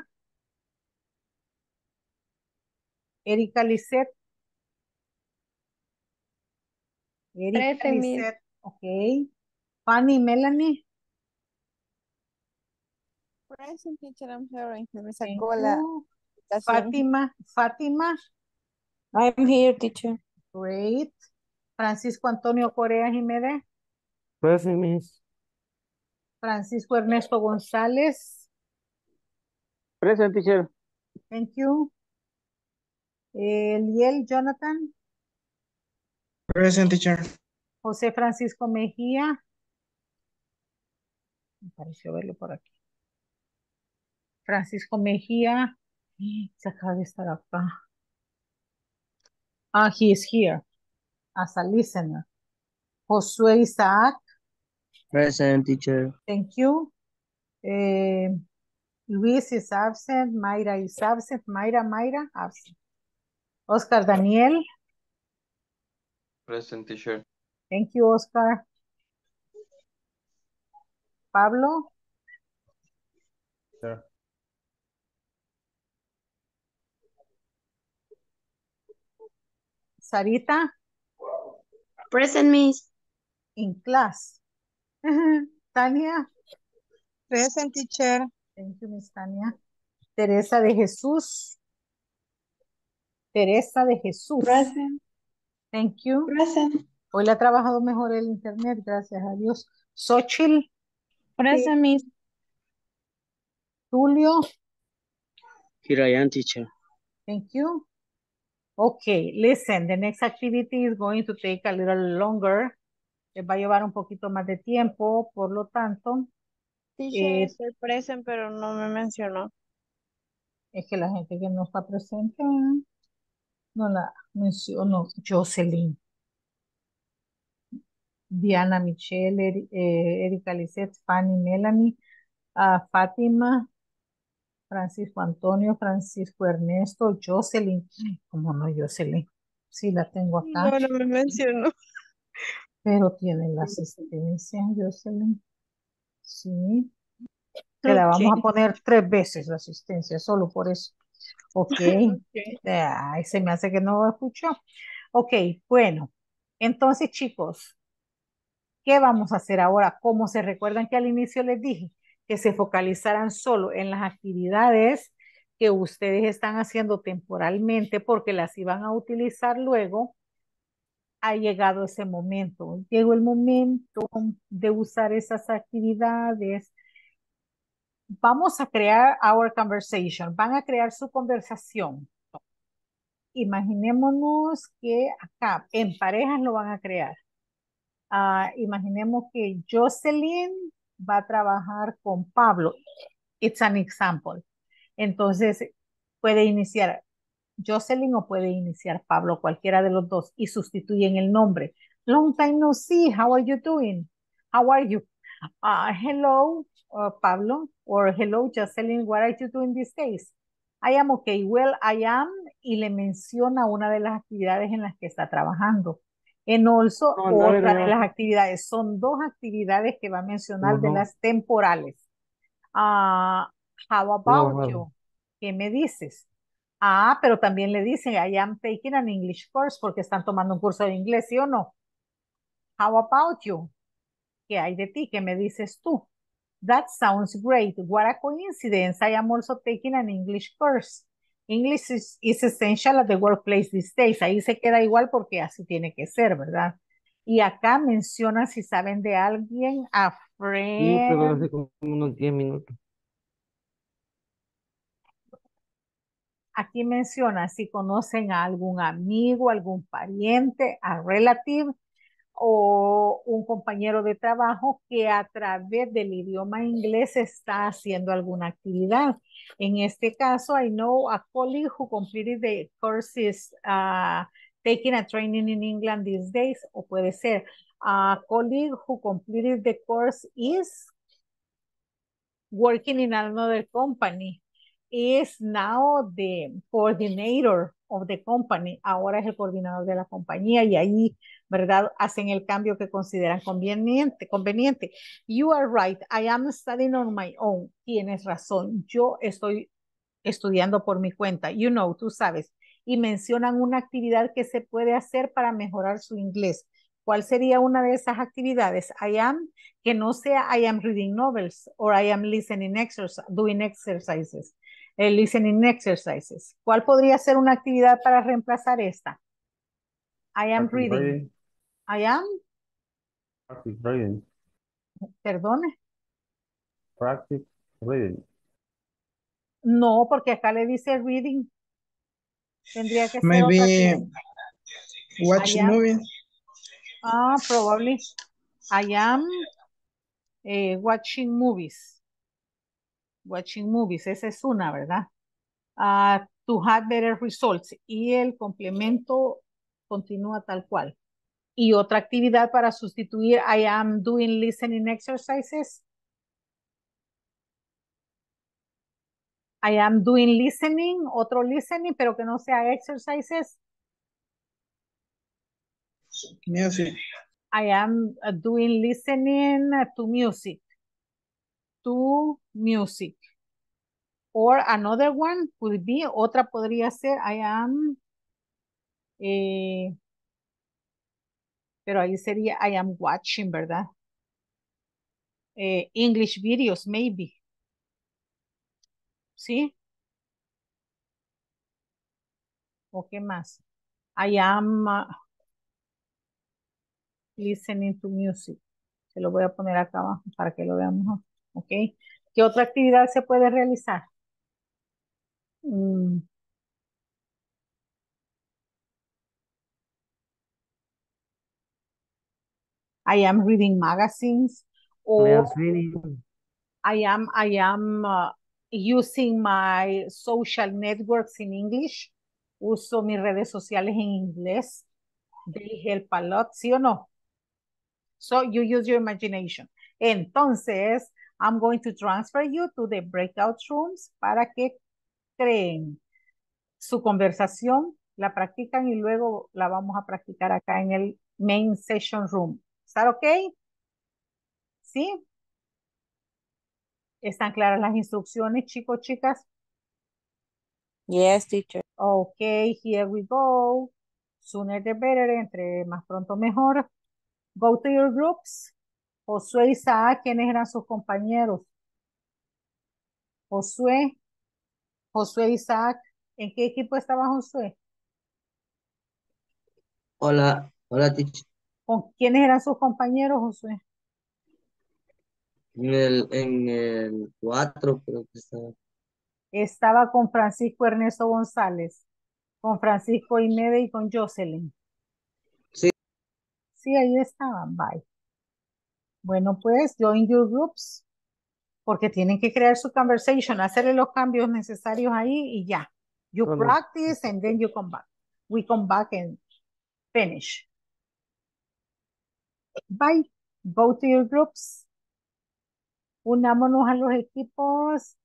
Erika Lisette. Erika Present, Miss. Lisette. Okay. Fanny Melanie. Present, teacher, I'm here. Me Thank sacó la you. aplicación. Fátima. I'm here, teacher. Great. Francisco Antonio Correa Jiménez. Present, Miss. Francisco Ernesto González. Present, teacher. Thank you. Eliel Jonathan. Present, teacher. José Francisco Mejía. Me pareció verlo por aquí. Francisco Mejía. Se acaba de estar acá. He is here as a listener. Josué Isaac. Present, teacher. Thank you. Luis is absent. Mayra is absent. Mayra, absent. Oscar Daniel. Present, teacher. Thank you, Oscar. Pablo. Sure. Sarita. Present, Miss. In class. Tania. Present, teacher. Thank you, Miss Tania. Teresa de Jesús. Teresa de Jesús. Present. Thank you. Present. Hoy le ha trabajado mejor el internet, gracias a Dios. Xochitl. Present, Miss. Tulio. Here I am, teacher. Thank you. Okay, listen, the next activity is going to take a little longer. Les va a llevar un poquito más de tiempo, por lo tanto. Teacher, estoy present, pero no me mencionó. Es que la gente que no está presente no la menciono. Jocelyn. Diana Michelle, Erika Lisette, Fanny Melanie, Fátima, Francisco Antonio, Francisco Ernesto, Jocelyn. ¿Cómo no, Jocelyn? Sí, la tengo acá. No me mencionó. Pero tiene la asistencia, Jocelyn. Sí. Que la vamos a poner 3 veces la asistencia, solo por eso. Ok. Ay, se me hace que no escuchó. Ok, bueno. Entonces, chicos, ¿qué vamos a hacer ahora? Como se recuerdan que al inicio les dije que se focalizaran solo en las actividades que ustedes están haciendo temporalmente porque las iban a utilizar luego, ha llegado ese momento. Llegó el momento de usar esas actividades. Vamos a crear our conversation. Van a crear su conversación. Imaginémonos que acá en parejas lo van a crear. Imaginemos que Jocelyn va a trabajar con Pablo. It's an example. Entonces, puede iniciar Jocelyn o puede iniciar Pablo, cualquiera de los dos, y sustituyen el nombre. Long time no see. How are you doing? How are you? Hello, Pablo, or hello, Jocelyn. What are you doing these days? I am okay. Well, I am, y le menciona una de las actividades en las que está trabajando. And also, otra de las actividades. Son 2 actividades que va a mencionar de las temporales. How about you? ¿Qué me dices? Pero también le dicen, I am taking an English course, porque están tomando un curso de inglés, ¿sí o no? How about you? ¿Qué hay de ti? ¿Qué me dices tú? That sounds great. What a coincidence. I am also taking an English course. English is essential at the workplace these days. Ahí se queda igual porque así tiene que ser, ¿verdad? Y acá menciona si saben de alguien, a Sí, pero friend. hace como unos 10 minutos. Aquí menciona si conocen a algún amigo, algún pariente, a relative o un compañero de trabajo que a través del idioma inglés está haciendo alguna actividad. En este caso, I know a colleague who completed the courses taking a training in England these days, o puede ser a colleague who completed the course is working in another company, is now the coordinator of the company, ahora es el coordinador de la compañía y ahí, ¿verdad? Hacen el cambio que consideran conveniente. You are right, I am studying on my own. Tienes razón, yo estoy estudiando por mi cuenta. You know, tú sabes. Y mencionan una actividad que se puede hacer para mejorar su inglés. ¿Cuál sería una de esas actividades? I am, que no sea I am reading novels or I am listening doing exercises. Listening exercises. ¿Cuál podría ser una actividad para reemplazar esta? I am Practice reading. reading. I am, Practice reading. perdone. Practice reading. No, porque acá le dice reading. Tendría que ser otra Maybe cosa. watch I am, movies. probably. I am watching movies. Watching movies, esa es una, ¿verdad? To have better results. Y el complemento continúa tal cual. Y otra actividad para sustituir I am doing listening exercises. I am doing listening, otro listening, pero que no sea exercises. Music. I am doing listening to music. To music. Or another one could be, otra podría ser, I am, pero ahí sería I am watching, ¿verdad? English videos, maybe. ¿Sí? ¿O qué más? I am listening to music. Se lo voy a poner acá abajo para que lo vean mejor. ¿Ok? ¿Qué otra actividad se puede realizar? I am reading magazines or I am using my social networks in English. Uso mis redes sociales en inglés. They help a lot, ¿sí o no? So you use your imagination. Entonces, I'm going to transfer you to the breakout rooms para que creen su conversación, la practican y luego la vamos a practicar acá en el main session room. ¿Is that okay? ¿Sí? ¿Están claras las instrucciones, chicos, chicas? Yes, teacher. Okay, here we go. Sooner the better, entre más pronto mejor. Go to your groups. Josué, Isaac, ¿quiénes eran sus compañeros? Josué, Isaac, ¿en qué equipo estaba Josué? Hola, teacher. ¿Con quiénes eran sus compañeros, Josué? En el 4 creo que estaba. Estaba con Francisco Ernesto González, con Francisco Inede y con Jocelyn. Sí. Sí, ahí estaban, bye. Bueno, pues, join your groups, porque tienen que crear su conversation, hacerle los cambios necesarios ahí y ya. You practice and then you come back. We come back and finish. Bye. Go to your groups. Unámonos a los equipos.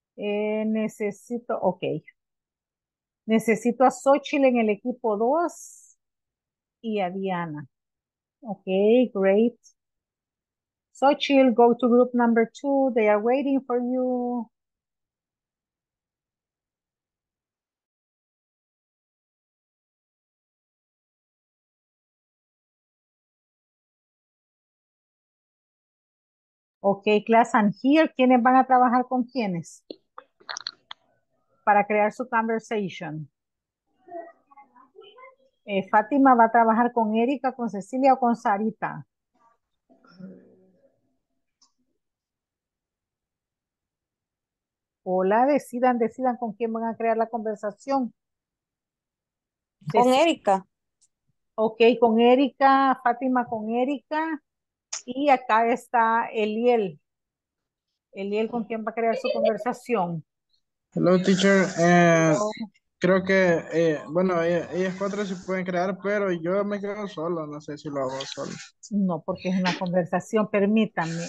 Ok. Necesito a Xochitl en el equipo 2 y a Diana. Ok, great. Xochitl, go to group number 2. They are waiting for you. Ok, class, and here, ¿quiénes van a trabajar con quiénes? Para crear su conversation. Fátima va a trabajar con Erika, con Cecilia o con Sarita. Hola, decidan con quién van a crear la conversación. Con Erika. Ok, con Erika, Fátima con Erika. Y acá está Eliel. Eliel, ¿con quién va a crear su conversación? Hello, teacher. Hello. Creo que, bueno, ellas cuatro se pueden crear, pero yo me quedo solo. No sé si lo hago solo. No, porque es una conversación, permítame.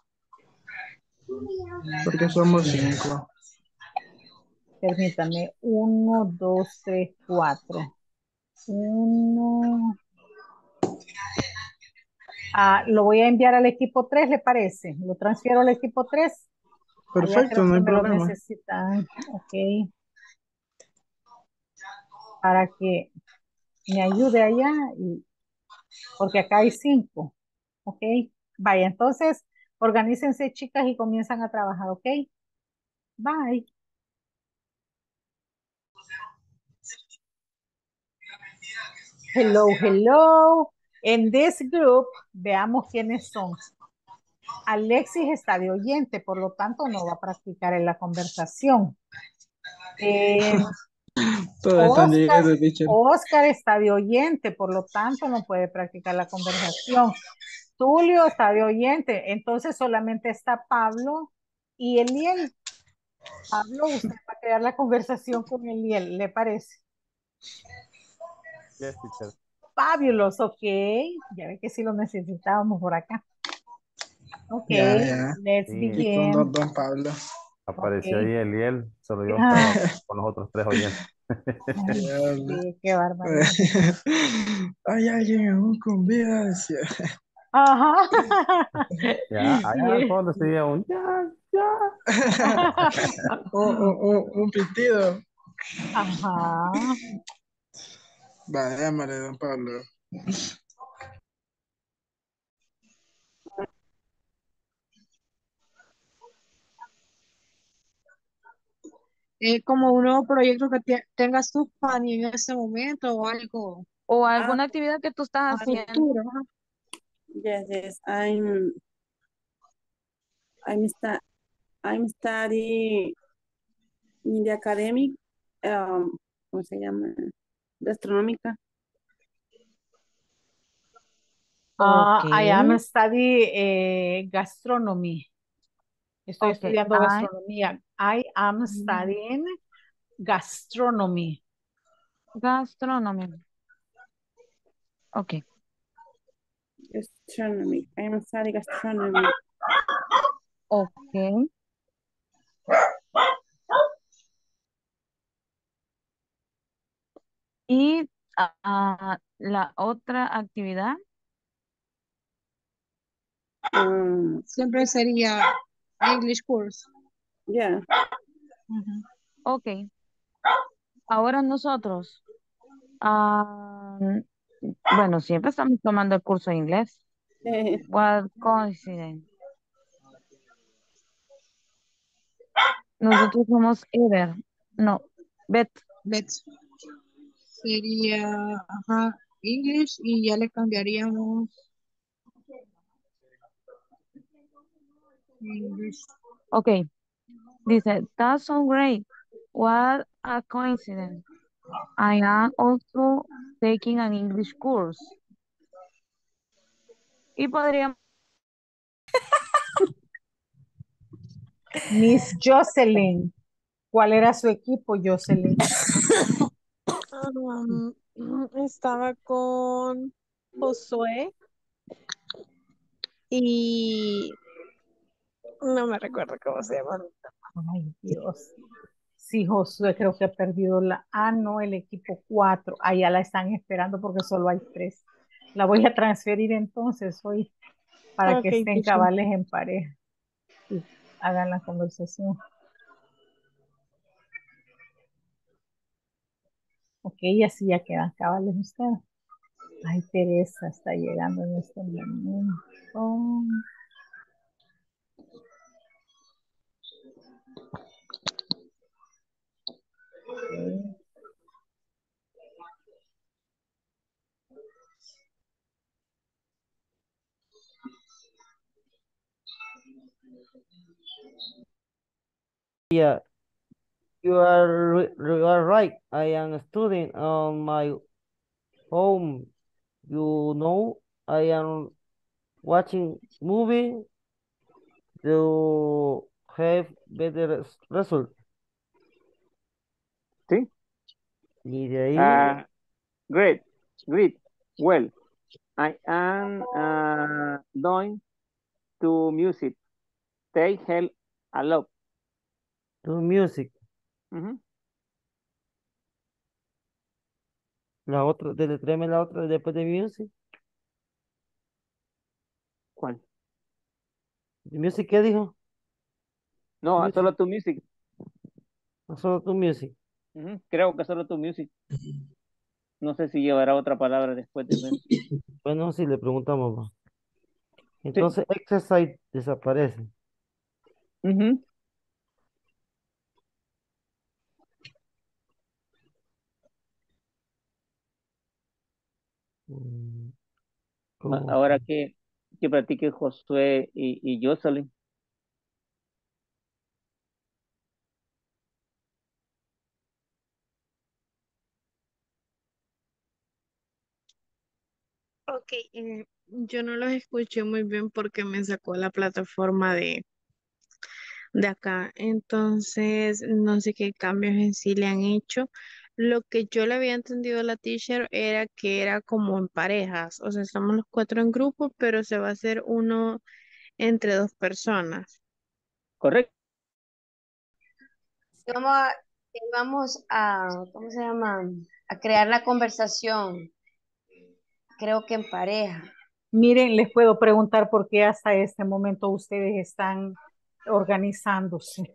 Porque somos 5. Permítame. 1, 2, 3, 4. 1. Lo voy a enviar al equipo 3, ¿le parece? Lo transfiero al equipo 3. Allá Perfecto, creo no que hay me lo problema. necesitan. Ok. Para que me ayude allá. Porque acá hay 5. Ok. Vaya, entonces, organícense, chicas, y comienzan a trabajar. Ok. Bye. Hello, hello. En this group, veamos quiénes son. Alexis está de oyente, por lo tanto no va a practicar en la conversación. Todos están llegando, teacher. Oscar está de oyente, por lo tanto no puede practicar la conversación. Tulio está de oyente, entonces solamente está Pablo y Eliel. Pablo, usted va a crear la conversación con Eliel, ¿le parece? Yes, teacher. Fabulous, ok. Ya ve que sí lo necesitábamos por acá. Ok, Ya. let's Sí, begin. Don Pablo. apareció Ok. ahí Eliel, solo yo Ah. estaba con los otros 3 oyentes. Ay, sí, qué barbaridad. Hay alguien aún con vida, decía. Ajá. Ya, allá al Sí. fondo se veía un ya. Un pitido. Ajá. Va, llámale, don Pablo. Como un nuevo proyecto que tengas tú, Fanny, en ese momento o algo O alguna actividad que tú estás a haciendo. futuro. Ajá. Yes, I'm studying in the academic, ¿cómo se llama? Gastronómica. I am Ok. studying gastronomy. Estoy Ok. estudiando gastronomía. I am studying gastronomy. Gastronomy. Ok. Gastronomy. I'm studying gastronomy. Ok. Y la otra actividad. Siempre sería English course. Yeah. Ok. Ahora nosotros. Bueno, siempre estamos tomando el curso de inglés. What coincidence. Nosotros somos Ever. No, Bet. Sería, ajá, English y ya le cambiaríamos English. Ok. Dice, that's so great. What a coincidence. I am also taking an English course. Y podríamos. Miss Jocelyn. ¿Cuál era su equipo, Jocelyn? Estaba con Josué y no me recuerdo cómo se llama. Ay, Dios. Sí, Josué creo que ha perdido la... no, el equipo 4. Ya la están esperando porque solo hay 3. La voy a transferir entonces hoy para que Ok, estén teacher. cabales en pareja y hagan la conversación. Ok, y así ya quedan cabales ustedes. Ay, Teresa está llegando en este momento. Yeah, you are right. I am studying on my home. You know, I am watching movie to have better result. Sí. Y de ahí, Great. Great. Well, I am going to music. They help a lot. to music. Ujú. La otra, deletréame la otra después de music. ¿Cuál? ¿Music qué dijo? No, Music. solo tu music. Solo tu music. Ujú. Creo que solo tu music. No sé si llevará otra palabra después de ver. Bueno, si le preguntamos. Va. Sí. Entonces, exercise desaparece. Ujú. Ahora que practique Josué y Jocelyn. Ok, yo no los escuché muy bien porque me sacó la plataforma de acá. Entonces, no sé qué cambios en sí le han hecho. Lo que yo le había entendido a la teacher era que era como en parejas. O sea, estamos los cuatro en grupo, pero se va a hacer uno entre dos personas. Correcto. Vamos a, ¿cómo se llama? A crear la conversación, creo que en pareja. Miren, les puedo preguntar por qué hasta este momento ustedes están organizándose.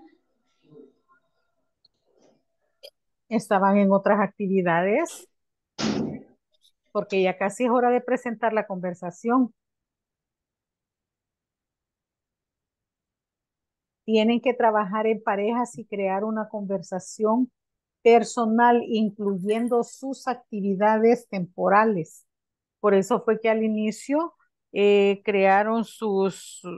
¿Estaban en otras actividades? Porque ya casi es hora de presentar la conversación. Tienen que trabajar en parejas y crear una conversación personal, incluyendo sus actividades temporales. Por eso fue que al inicio crearon su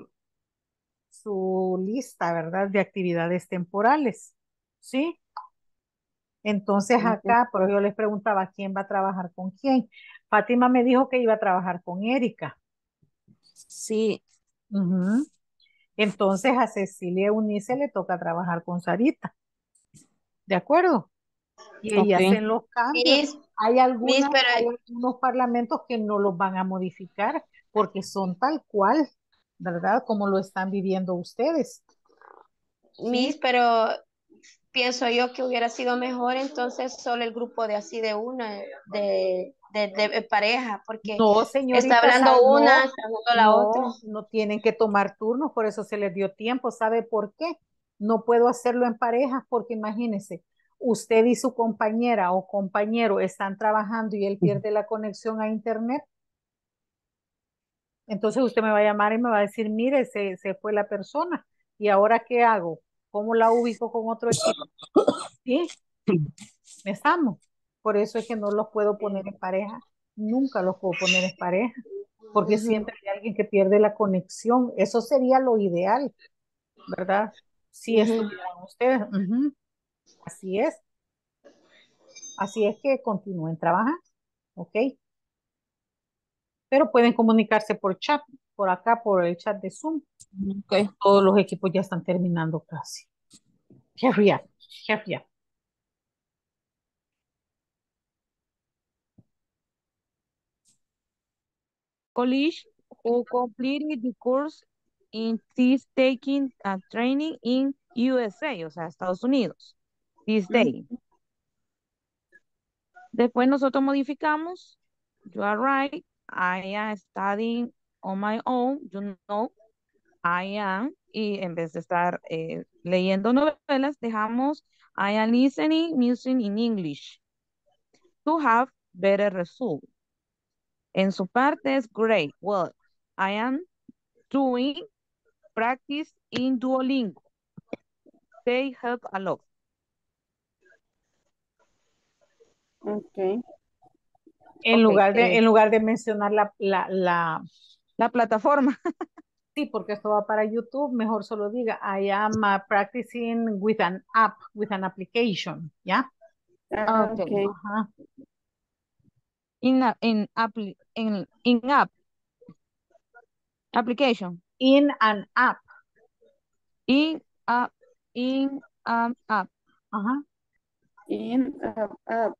lista, ¿verdad? De actividades temporales. ¿Sí? Entonces acá, por eso yo les preguntaba quién va a trabajar con quién. Fátima me dijo que iba a trabajar con Erika. Sí. Ujú. Entonces a Cecilia Eunice le toca trabajar con Sarita. ¿De acuerdo? Y ella Ok. hacen los cambios. Hay Miss, hay algunos parlamentos que no los van a modificar porque son tal cual, ¿verdad? Como lo están viviendo ustedes. Miss, ¿Sí? pero pienso yo que hubiera sido mejor entonces solo el grupo de así de una, de pareja, porque No, está señorita, hablando una, no, está hablando la otra. no tienen que tomar turnos, por eso se les dio tiempo. ¿Sabe por qué? No puedo hacerlo en parejas porque imagínese, usted y su compañera o compañero están trabajando y él pierde la conexión a internet. Entonces usted me va a llamar y me va a decir, mire, se fue la persona. ¿Y ahora qué hago? ¿Cómo la ubico con otro equipo? ¿Sí? Estamos. Por eso es que no los puedo poner en pareja. Nunca los puedo poner en pareja. Porque siempre hay alguien que pierde la conexión. Eso sería lo ideal, ¿verdad? Si estuvieran ustedes. Ujú. Así es. Así es que continúen trabajando. ¿Ok? Pero pueden comunicarse por chat, por acá, por el chat de Zoom. Ok. Todos los equipos ya están terminando casi. Hurry up, hurry up. College who completed the course in this taking a training in USA, o sea, Estados Unidos, this day. Después nosotros modificamos, you are right, I am studying on my own, you know, I am, y en vez de estar leyendo novelas, dejamos I am listening music in English to have better result. En su parte es great. Well, I am doing practice in Duolingo. They help a lot. Okay. En lugar Ok, en lugar de mencionar la plataforma. sí, porque esto va para YouTube, mejor solo diga, I am practicing with an app, with an application, ¿ya? Ok. Okay. Ajá. In app application. In an app. In app. In an app. Ajá. In up.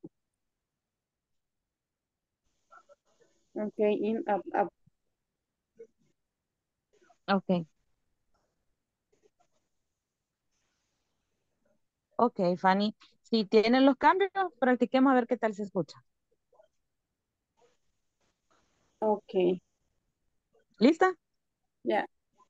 Okay, in up. Ok. Ok, Fanny. Si tienen los cambios, practiquemos a ver qué tal se escucha. Okay. ¿Lista? Yeah.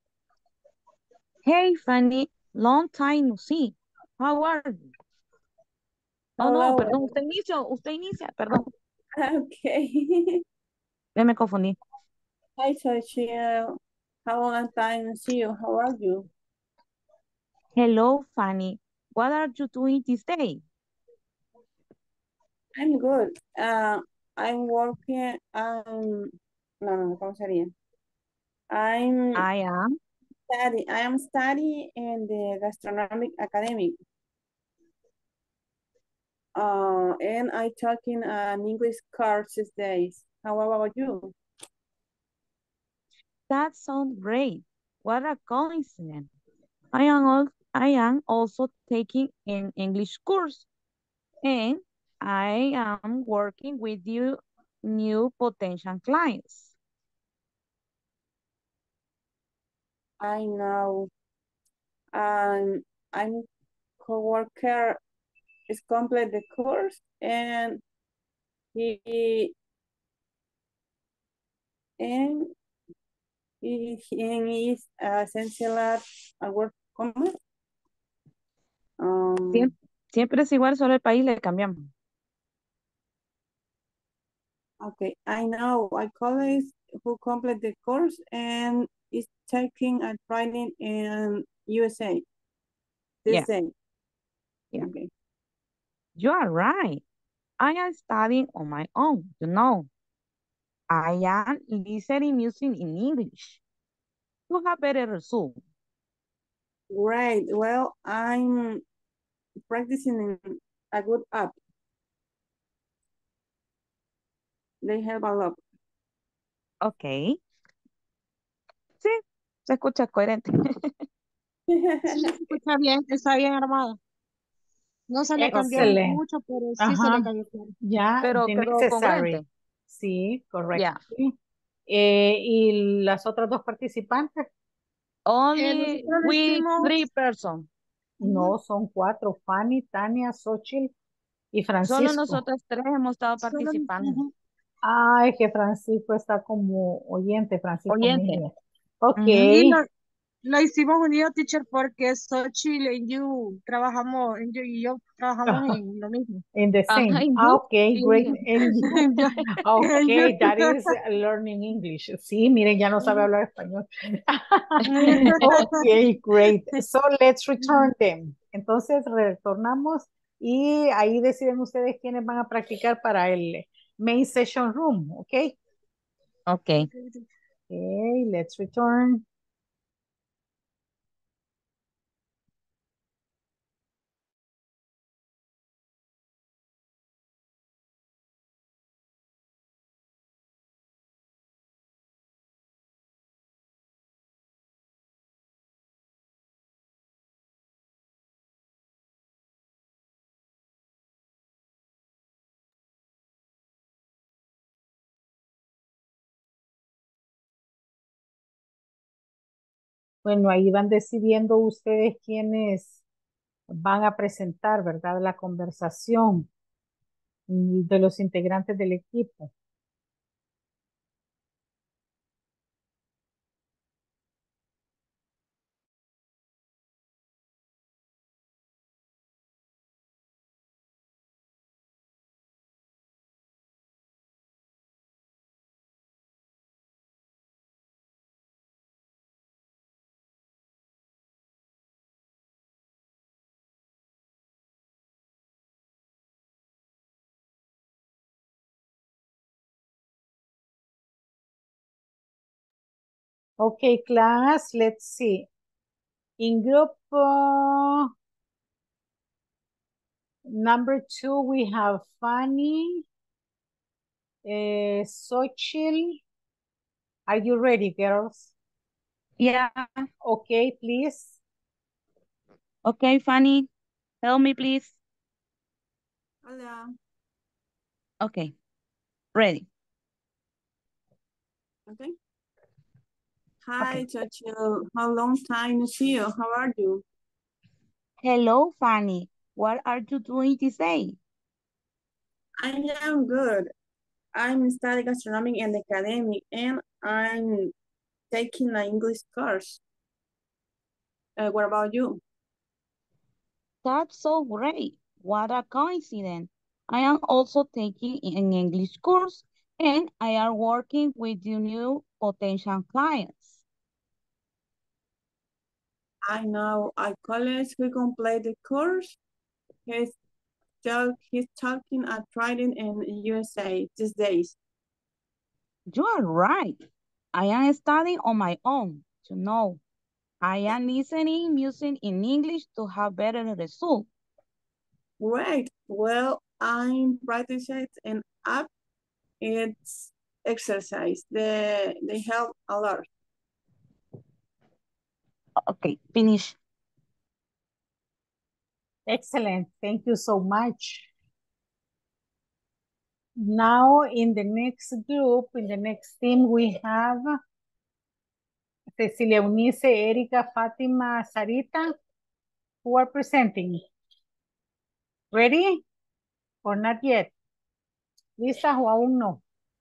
Hey, Fanny. Long time no see. How are you? Oh, no, Hello. perdón. Usted inicia. Perdón. Okay. Ya me confundí. Hi, Sochia. How long time to see you? How are you? Hello, Fanny. What are you doing this day? I'm good. I'm working. No, ¿cómo sería? I am. I am studying in the gastronomic academy. And I talking an English course these days. How about you? That sounds great. What a coincidence. I am also taking an English course and I am working with you new potential clients. I know. I'm coworker is complete the course and he and he is essential at work. ¿Cómo? Siempre es igual, solo el país le cambiamos. Okay, I know. I colleagues who complete the course and is taking a training in USA. Yeah. Same. Yeah. Okay. You are right. I am studying on my own, you know. I am listening music in English. You have better result. Great. Well, I'm practicing in a good app. They help a lot. Ok. Sí, se escucha coherente. Sí, se escucha bien, está bien armado. No se le cambió Excelente. mucho, pero sí se le Ajá. cambió claro. Ya, Pero the quedó necessary. congruente. Sí, correcto. Ya. Sí. ¿Y las otras dos participantes? Only Nosotros we decimos, 3 persons. No, son 4. Fanny, Tania, Xochitl y Solo Francisco. nosotras 3 hemos estado solo, participando. ujú. Ay, que Francisco está como oyente, Francisco Oyente. Mejía. Ok. Y lo hicimos unido, teacher, porque Xochitl y you trabajamos, yo y yo trabajamos en lo mismo. In the Ajá, same. ¿y you? Okay, great. And you. Yo- Okay, that is learning English. Sí, miren, ya no sabe hablar español. Okay, great. So let's return them. Entonces retornamos y ahí deciden ustedes quiénes van a practicar para el main session room, okay? Ok. Okay, let's return. Bueno, ahí van decidiendo ustedes quiénes van a presentar, ¿verdad? La conversación de los integrantes del equipo. Okay, class, let's see. In group number 2, we have Fanny, Xochitl. Are you ready, girls? Yeah. Okay, please. Okay, Fanny, help me, please. Hola. Okay, ready. Okay. Hi, Churchill. How long time no see you? How are you? Hello, Fanny. What are you doing today? I am good. I'm studying gastronomy and academic, and I'm taking an English course. What about you? That's so great. What a coincidence. I am also taking an English course and I am working with the new potential clients. I know a college who complete the course. He's, he's talking at trading in USA these days. You are right. I am studying on my own. You know, I am listening music in English to have better results. Great. Well, I'm practicing an app. It's exercise. They help a lot. Okay, finish. Excellent. Thank you so much. Now, in the next group, in the next team, we have Cecilia Unice, Erika, Fatima, Sarita, who are presenting. Ready? Or not yet? ¿Listas o aún no?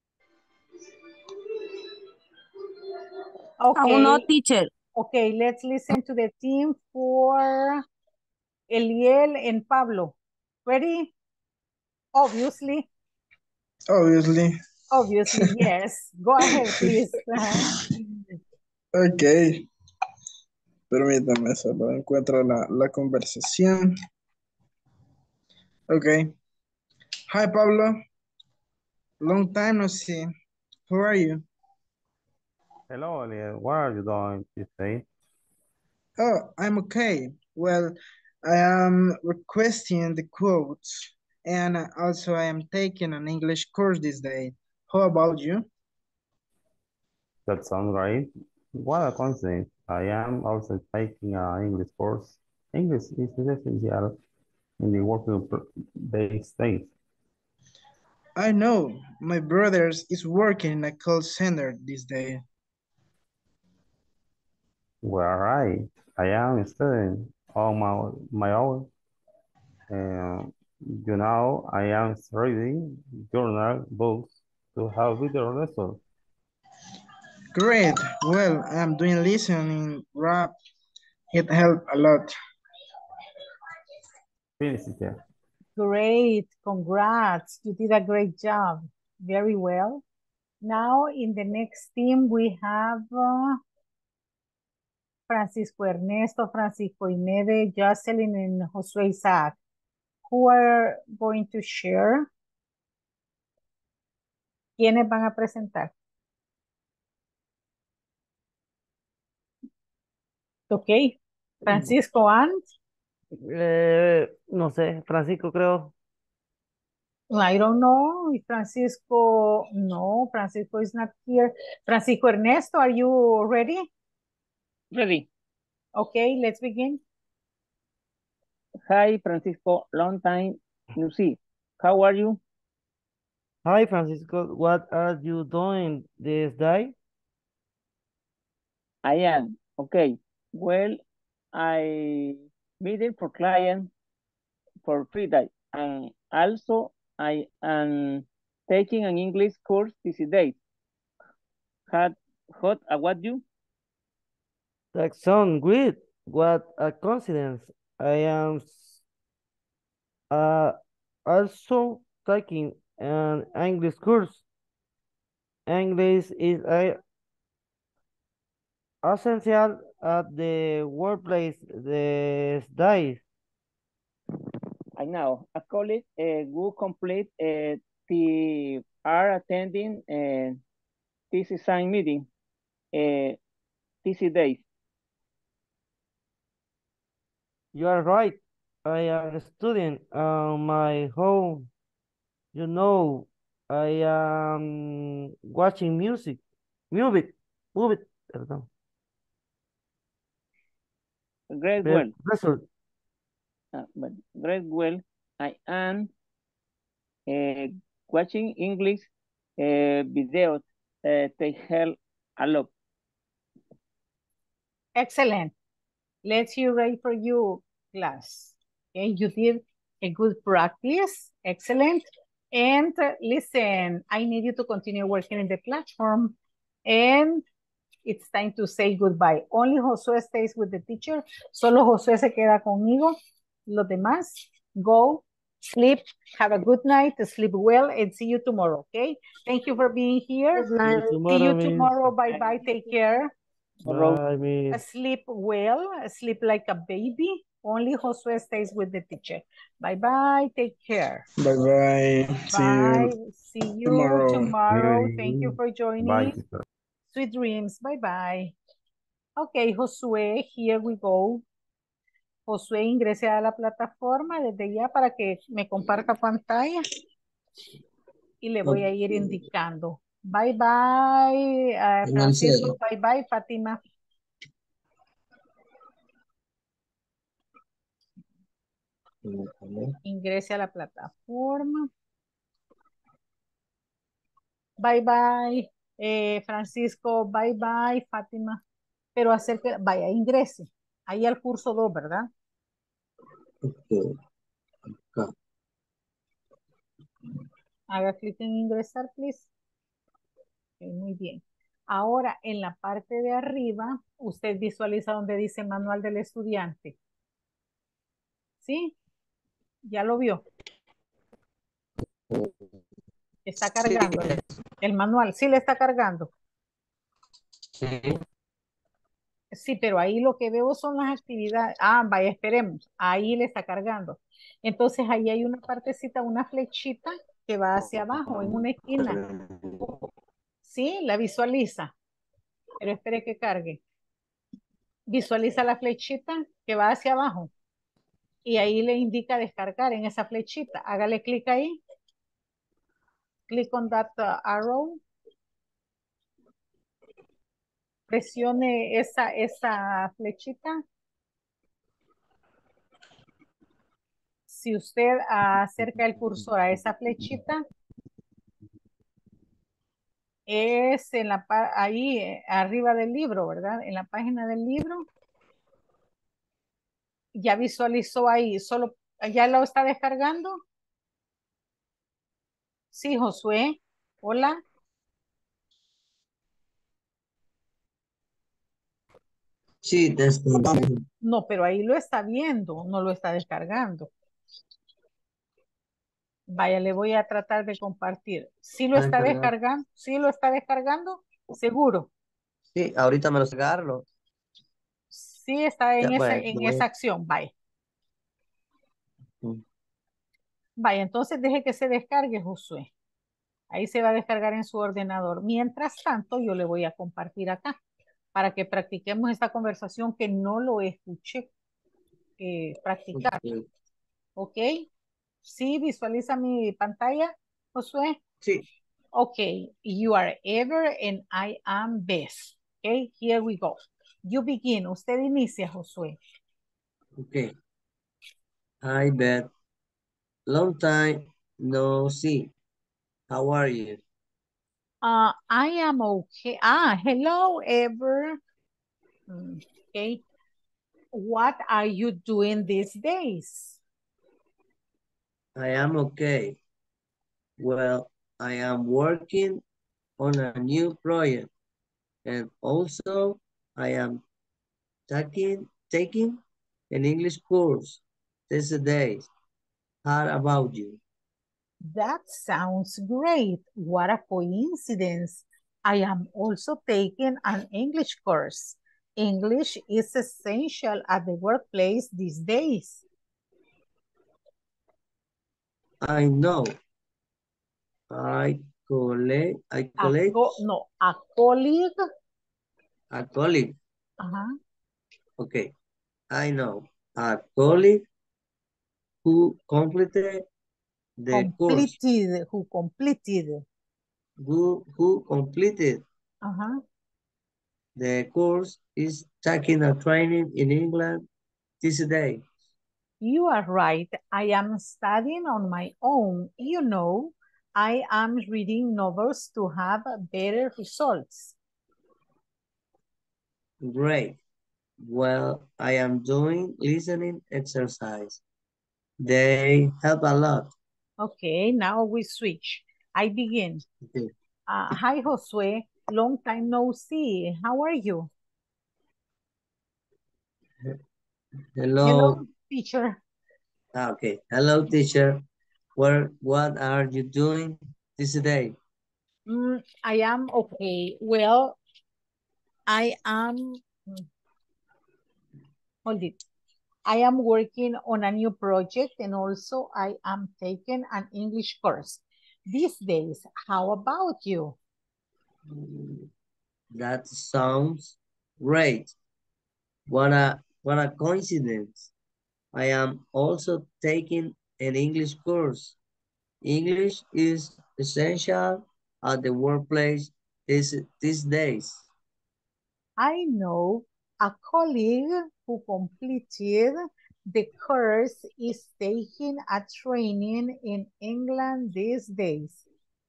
Okay. Aún no, teacher. Okay, let's listen to the team for Eliel and Pablo. Ready? Obviously. Obviously. Obviously, yes. Go ahead, please. Ok. Permítame, solo encuentro la conversación. Ok. Hi, Pablo. Long time no see. How are you? Hello, Eliel. What are you doing today? Oh, I'm okay. Well, I am requesting the quotes, and also I am taking an English course this day. How about you? That sounds great. What a coincidence. I am also taking an English course. English is essential in the working-based days. I know. My brother is working in a call center this day. Well, right. I am studying on my own. You know, I am reading journal books to have better results. Great. Well, I am doing listening rap. It helped a lot. Felicity. Great. Congrats. You did a great job. Very well. Now, in the next team, we have Francisco Ernesto, Francisco Inede, Jocelyn, and Josue Isaac, who are going to share. ¿Quiénes van a presentar? Okay. Francisco and? No sé, Francisco creo. I don't know. Francisco, no, Francisco is not here. Francisco Ernesto, are you ready? Ready. Okay, let's begin. Hi, Francisco. Long time no see. How are you? Hi, Francisco. What are you doing this day? I am. Okay. Well, I meeting for client for free day. And also I am taking an English course this day. What you? That sounds great. What a coincidence. I am uh, also taking an English course. English is essential at the workplace these days. I know. A college will complete the are attending this design meeting. these days? You are right. I am studying on my home. You know, I am watching music. Move it, perdón. Great well. Result. Well, great well. I am watching English videos. They help a lot. Excellent. Let's hear right for you, class. Okay, you did a good practice. Excellent. And listen, I need you to continue working in the platform. And it's time to say goodbye. Only Josué stays with the teacher. Solo Josué se queda conmigo. Los demás, go, sleep, have a good night, sleep well, and see you tomorrow, okay? Thank you for being here. See you tomorrow. Bye-bye. Take care. Bye, miss. Sleep well, sleep like a baby. Only Josué stays with the teacher. Bye-bye. Take care. Bye-bye. Bye. See you tomorrow. Bye. Thank you for joining. Bye. Sweet dreams. Bye-bye. Okay, Josué, here we go. Josué, ingrese a la plataforma desde ya para que me comparta pantalla y le voy a ir indicando. Bye, bye, Francisco. Bye, bye, Fátima. Ingrese a la plataforma. Bye, bye, Francisco. Bye, bye, Fátima. Pero acerque, vaya, ingrese. Ahí al curso 2, ¿verdad? Haga clic en ingresar, please. Okay, muy bien. Ahora, en la parte de arriba, usted visualiza donde dice manual del estudiante. ¿Sí? ¿Ya lo vio? Está cargando el manual. ¿Sí le está cargando? Sí. Sí, pero ahí lo que veo son las actividades. Ah, vaya, esperemos. Ahí le está cargando. Entonces, ahí hay una partecita, una flechita que va hacia abajo, en una esquina. ¿Sí? La visualiza. Pero espere que cargue. Visualiza la flechita que va hacia abajo. Y ahí le indica descargar en esa flechita. Hágale clic ahí. Click on that arrow. Presione esa flechita. Si usted acerca el cursor a esa flechita, es en la ahí arriba del libro, ¿verdad? En la página del libro. Ya visualizó ahí, solo ya lo está descargando. Sí, Josué. Hola. Sí, descargando. No, pero ahí lo está viendo, no lo está descargando. Vaya, le voy a tratar de compartir. ¿Sí lo está descargando? ¿Sí lo está descargando? ¿Seguro? Sí, ahorita me lo descargo. Sí, está en, Ya, esa acción. Vaya. Vaya, entonces deje que se descargue, Josué. Ahí se va a descargar en su ordenador. Mientras tanto, yo le voy a compartir acá para que practiquemos esta conversación que no lo escuché practicar. ¿Ok? ¿Sí? ¿Visualiza mi pantalla, Josué? Sí. Okay, you are ever and I am best. Okay, here we go. You begin. Usted inicia, Josué. Okay. Hi, Beth. Long time no see. How are you? I am okay. Hello, Ever. Okay. What are you doing these days? I am okay. Well, I am working on a new project, and also I am taking an English course these days. How about you? That sounds great. What a coincidence. I am also taking an English course. English is essential at the workplace these days. I know. A colleague. A colleague. A colleague Okay, I know a colleague who completed the course. Who completed. Who completed the course is taking a training in England this day. You are right. I am studying on my own. You know, I am reading novels to have better results. Great. Well, I am doing listening exercise. They help a lot. Okay, now we switch. I begin. Okay. Hi, Josue. Long time no see. How are you? Hello. Teacher. Okay. Hello, teacher. What are you doing this day? I am okay. Well, I am, hold it. I am working on a new project and also I am taking an English course these days. How about you? That sounds great. What a coincidence. I am also taking an English course. English is essential at the workplace these days. I know a colleague who completed the course is taking a training in England these days.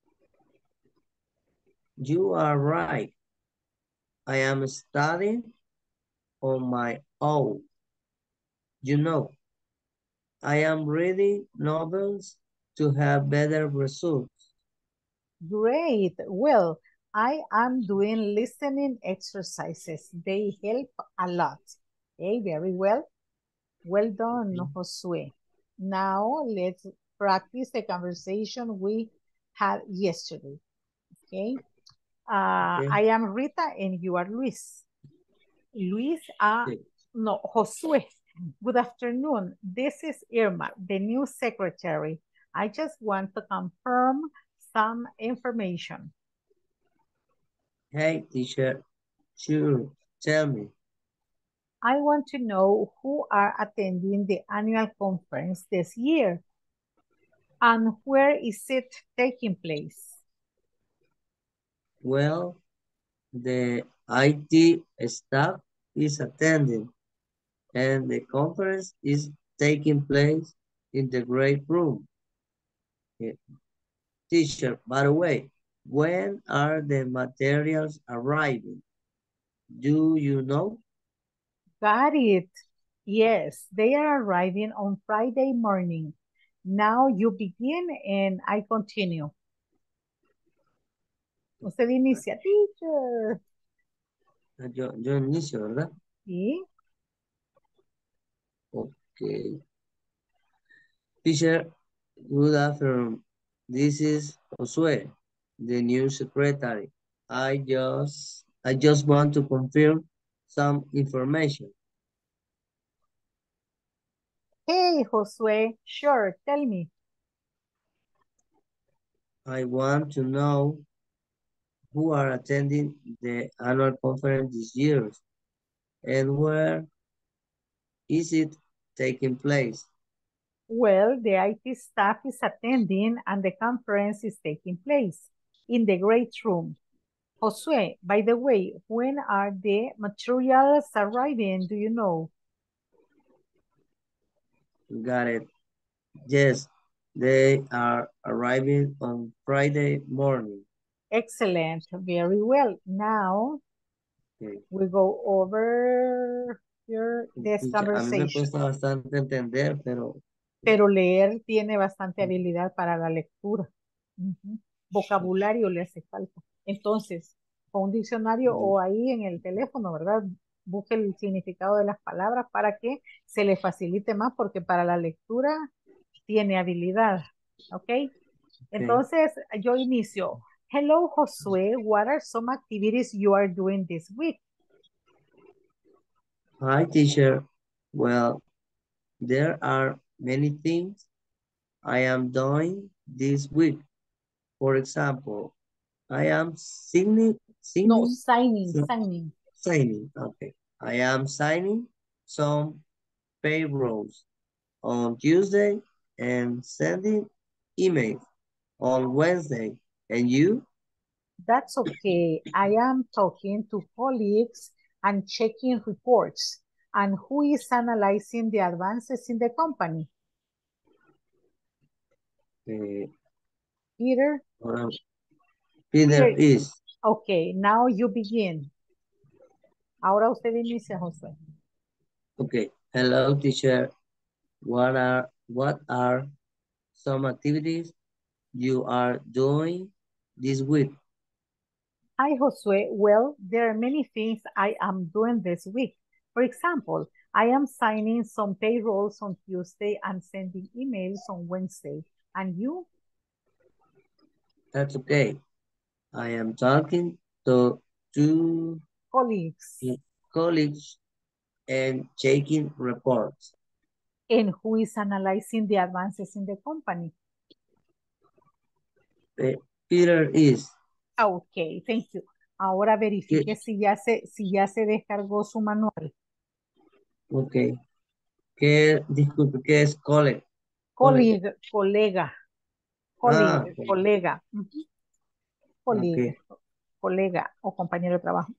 You are right. I am studying on my own. You know, I am reading novels to have better results. Great. Well, I am doing listening exercises. They help a lot. Okay, very well. Well done, Josue. Now let's practice the conversation we had yesterday. Okay. I am Rita and you are Luis. Luis, no, Josue. Good afternoon. This is Irma, the new secretary. I just want to confirm some information. Hey, teacher. Sure, tell me. I want to know who are attending the annual conference this year and where is it taking place? Well, the IT staff is attending and the conference is taking place in the great room. Teacher, by the way, when are the materials arriving? Do you know? Got it. Yes, they are arriving on Friday morning. Now you begin and I continue. Usted inicia, teacher. Yo inicio, ¿verdad? Sí. Okay. Teacher, good afternoon. This is Josue, the new secretary. I just want to confirm some information. Hey, Josue. Sure, tell me. I want to know who are attending the annual conference this year and where is it taking place? Well, the IT staff is attending and the conference is taking place in the great room. Josue, by the way, when are the materials arriving? Do you know? Got it. Yes, they are arriving on Friday morning. Excellent. Very well. Now we go over here this A mí me conversation. cuesta bastante entender, pero leer tiene bastante habilidad para la lectura. Vocabulario le hace falta. Entonces, con un diccionario o ahí en el teléfono, ¿verdad? Busque el significado de las palabras para que se le facilite más, porque para la lectura tiene habilidad. ¿Ok? Entonces, yo inicio. Hello, Josue. What are some activities you are doing this week? Hi, teacher. Well, there are many things I am doing this week. For example, I am signing. No, signing. Okay. I am signing some payrolls on Tuesday and sending emails on Wednesday. And you? That's okay. I am talking to colleagues and checking reports. And who is analyzing the advances in the company? Peter? Peter is. Okay, now you begin. Ahora usted inicia, José. Okay. Hello, teacher. What are some activities you are doing this week? Hi, Josue. Well, there are many things I am doing this week. For example, I am signing some payrolls on Tuesday and sending emails on Wednesday. And you? That's okay. I am talking to two colleagues and checking reports. And who is analyzing the advances in the company? Peter is. Okay, thank you. Ahora verifique si ya se descargó su manual. Ok. Disculpe, ¿qué es colega? Colega. Okay. Colega. Okay. Colega o compañero de trabajo.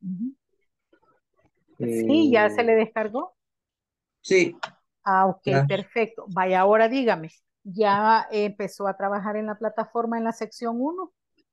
Sí, ¿ya se le descargó? Sí. Ok, ya. Perfecto. Vaya, ahora dígame, ¿ya empezó a trabajar en la plataforma en la sección 1?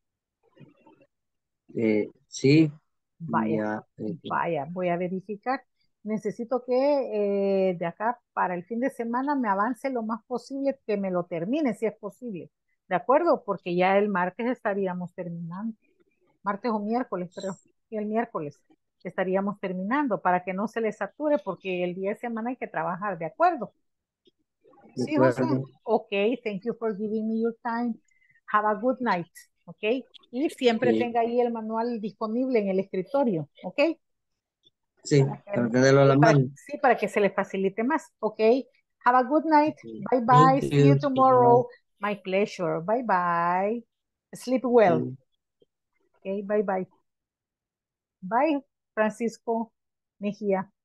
Sí. Vaya, vaya, voy a verificar. Necesito que de acá para el fin de semana me avance lo más posible, que me lo termine si es posible. ¿De acuerdo? Porque ya el martes estaríamos terminando. Martes o miércoles, pero el miércoles estaríamos terminando para que no se les sature porque el día de semana hay que trabajar, ¿de acuerdo? Sí, José. Ok, thank you for giving me your time. Have a good night, ok. Y siempre tenga ahí el manual disponible en el escritorio, ok. Sí, para tenerlo a la mano. Sí, para que se les facilite más, ok. Have a good night. Bye bye. See you tomorrow. My pleasure. Bye bye. Sleep well. Ok, bye bye. Bye, Francisco Mejía.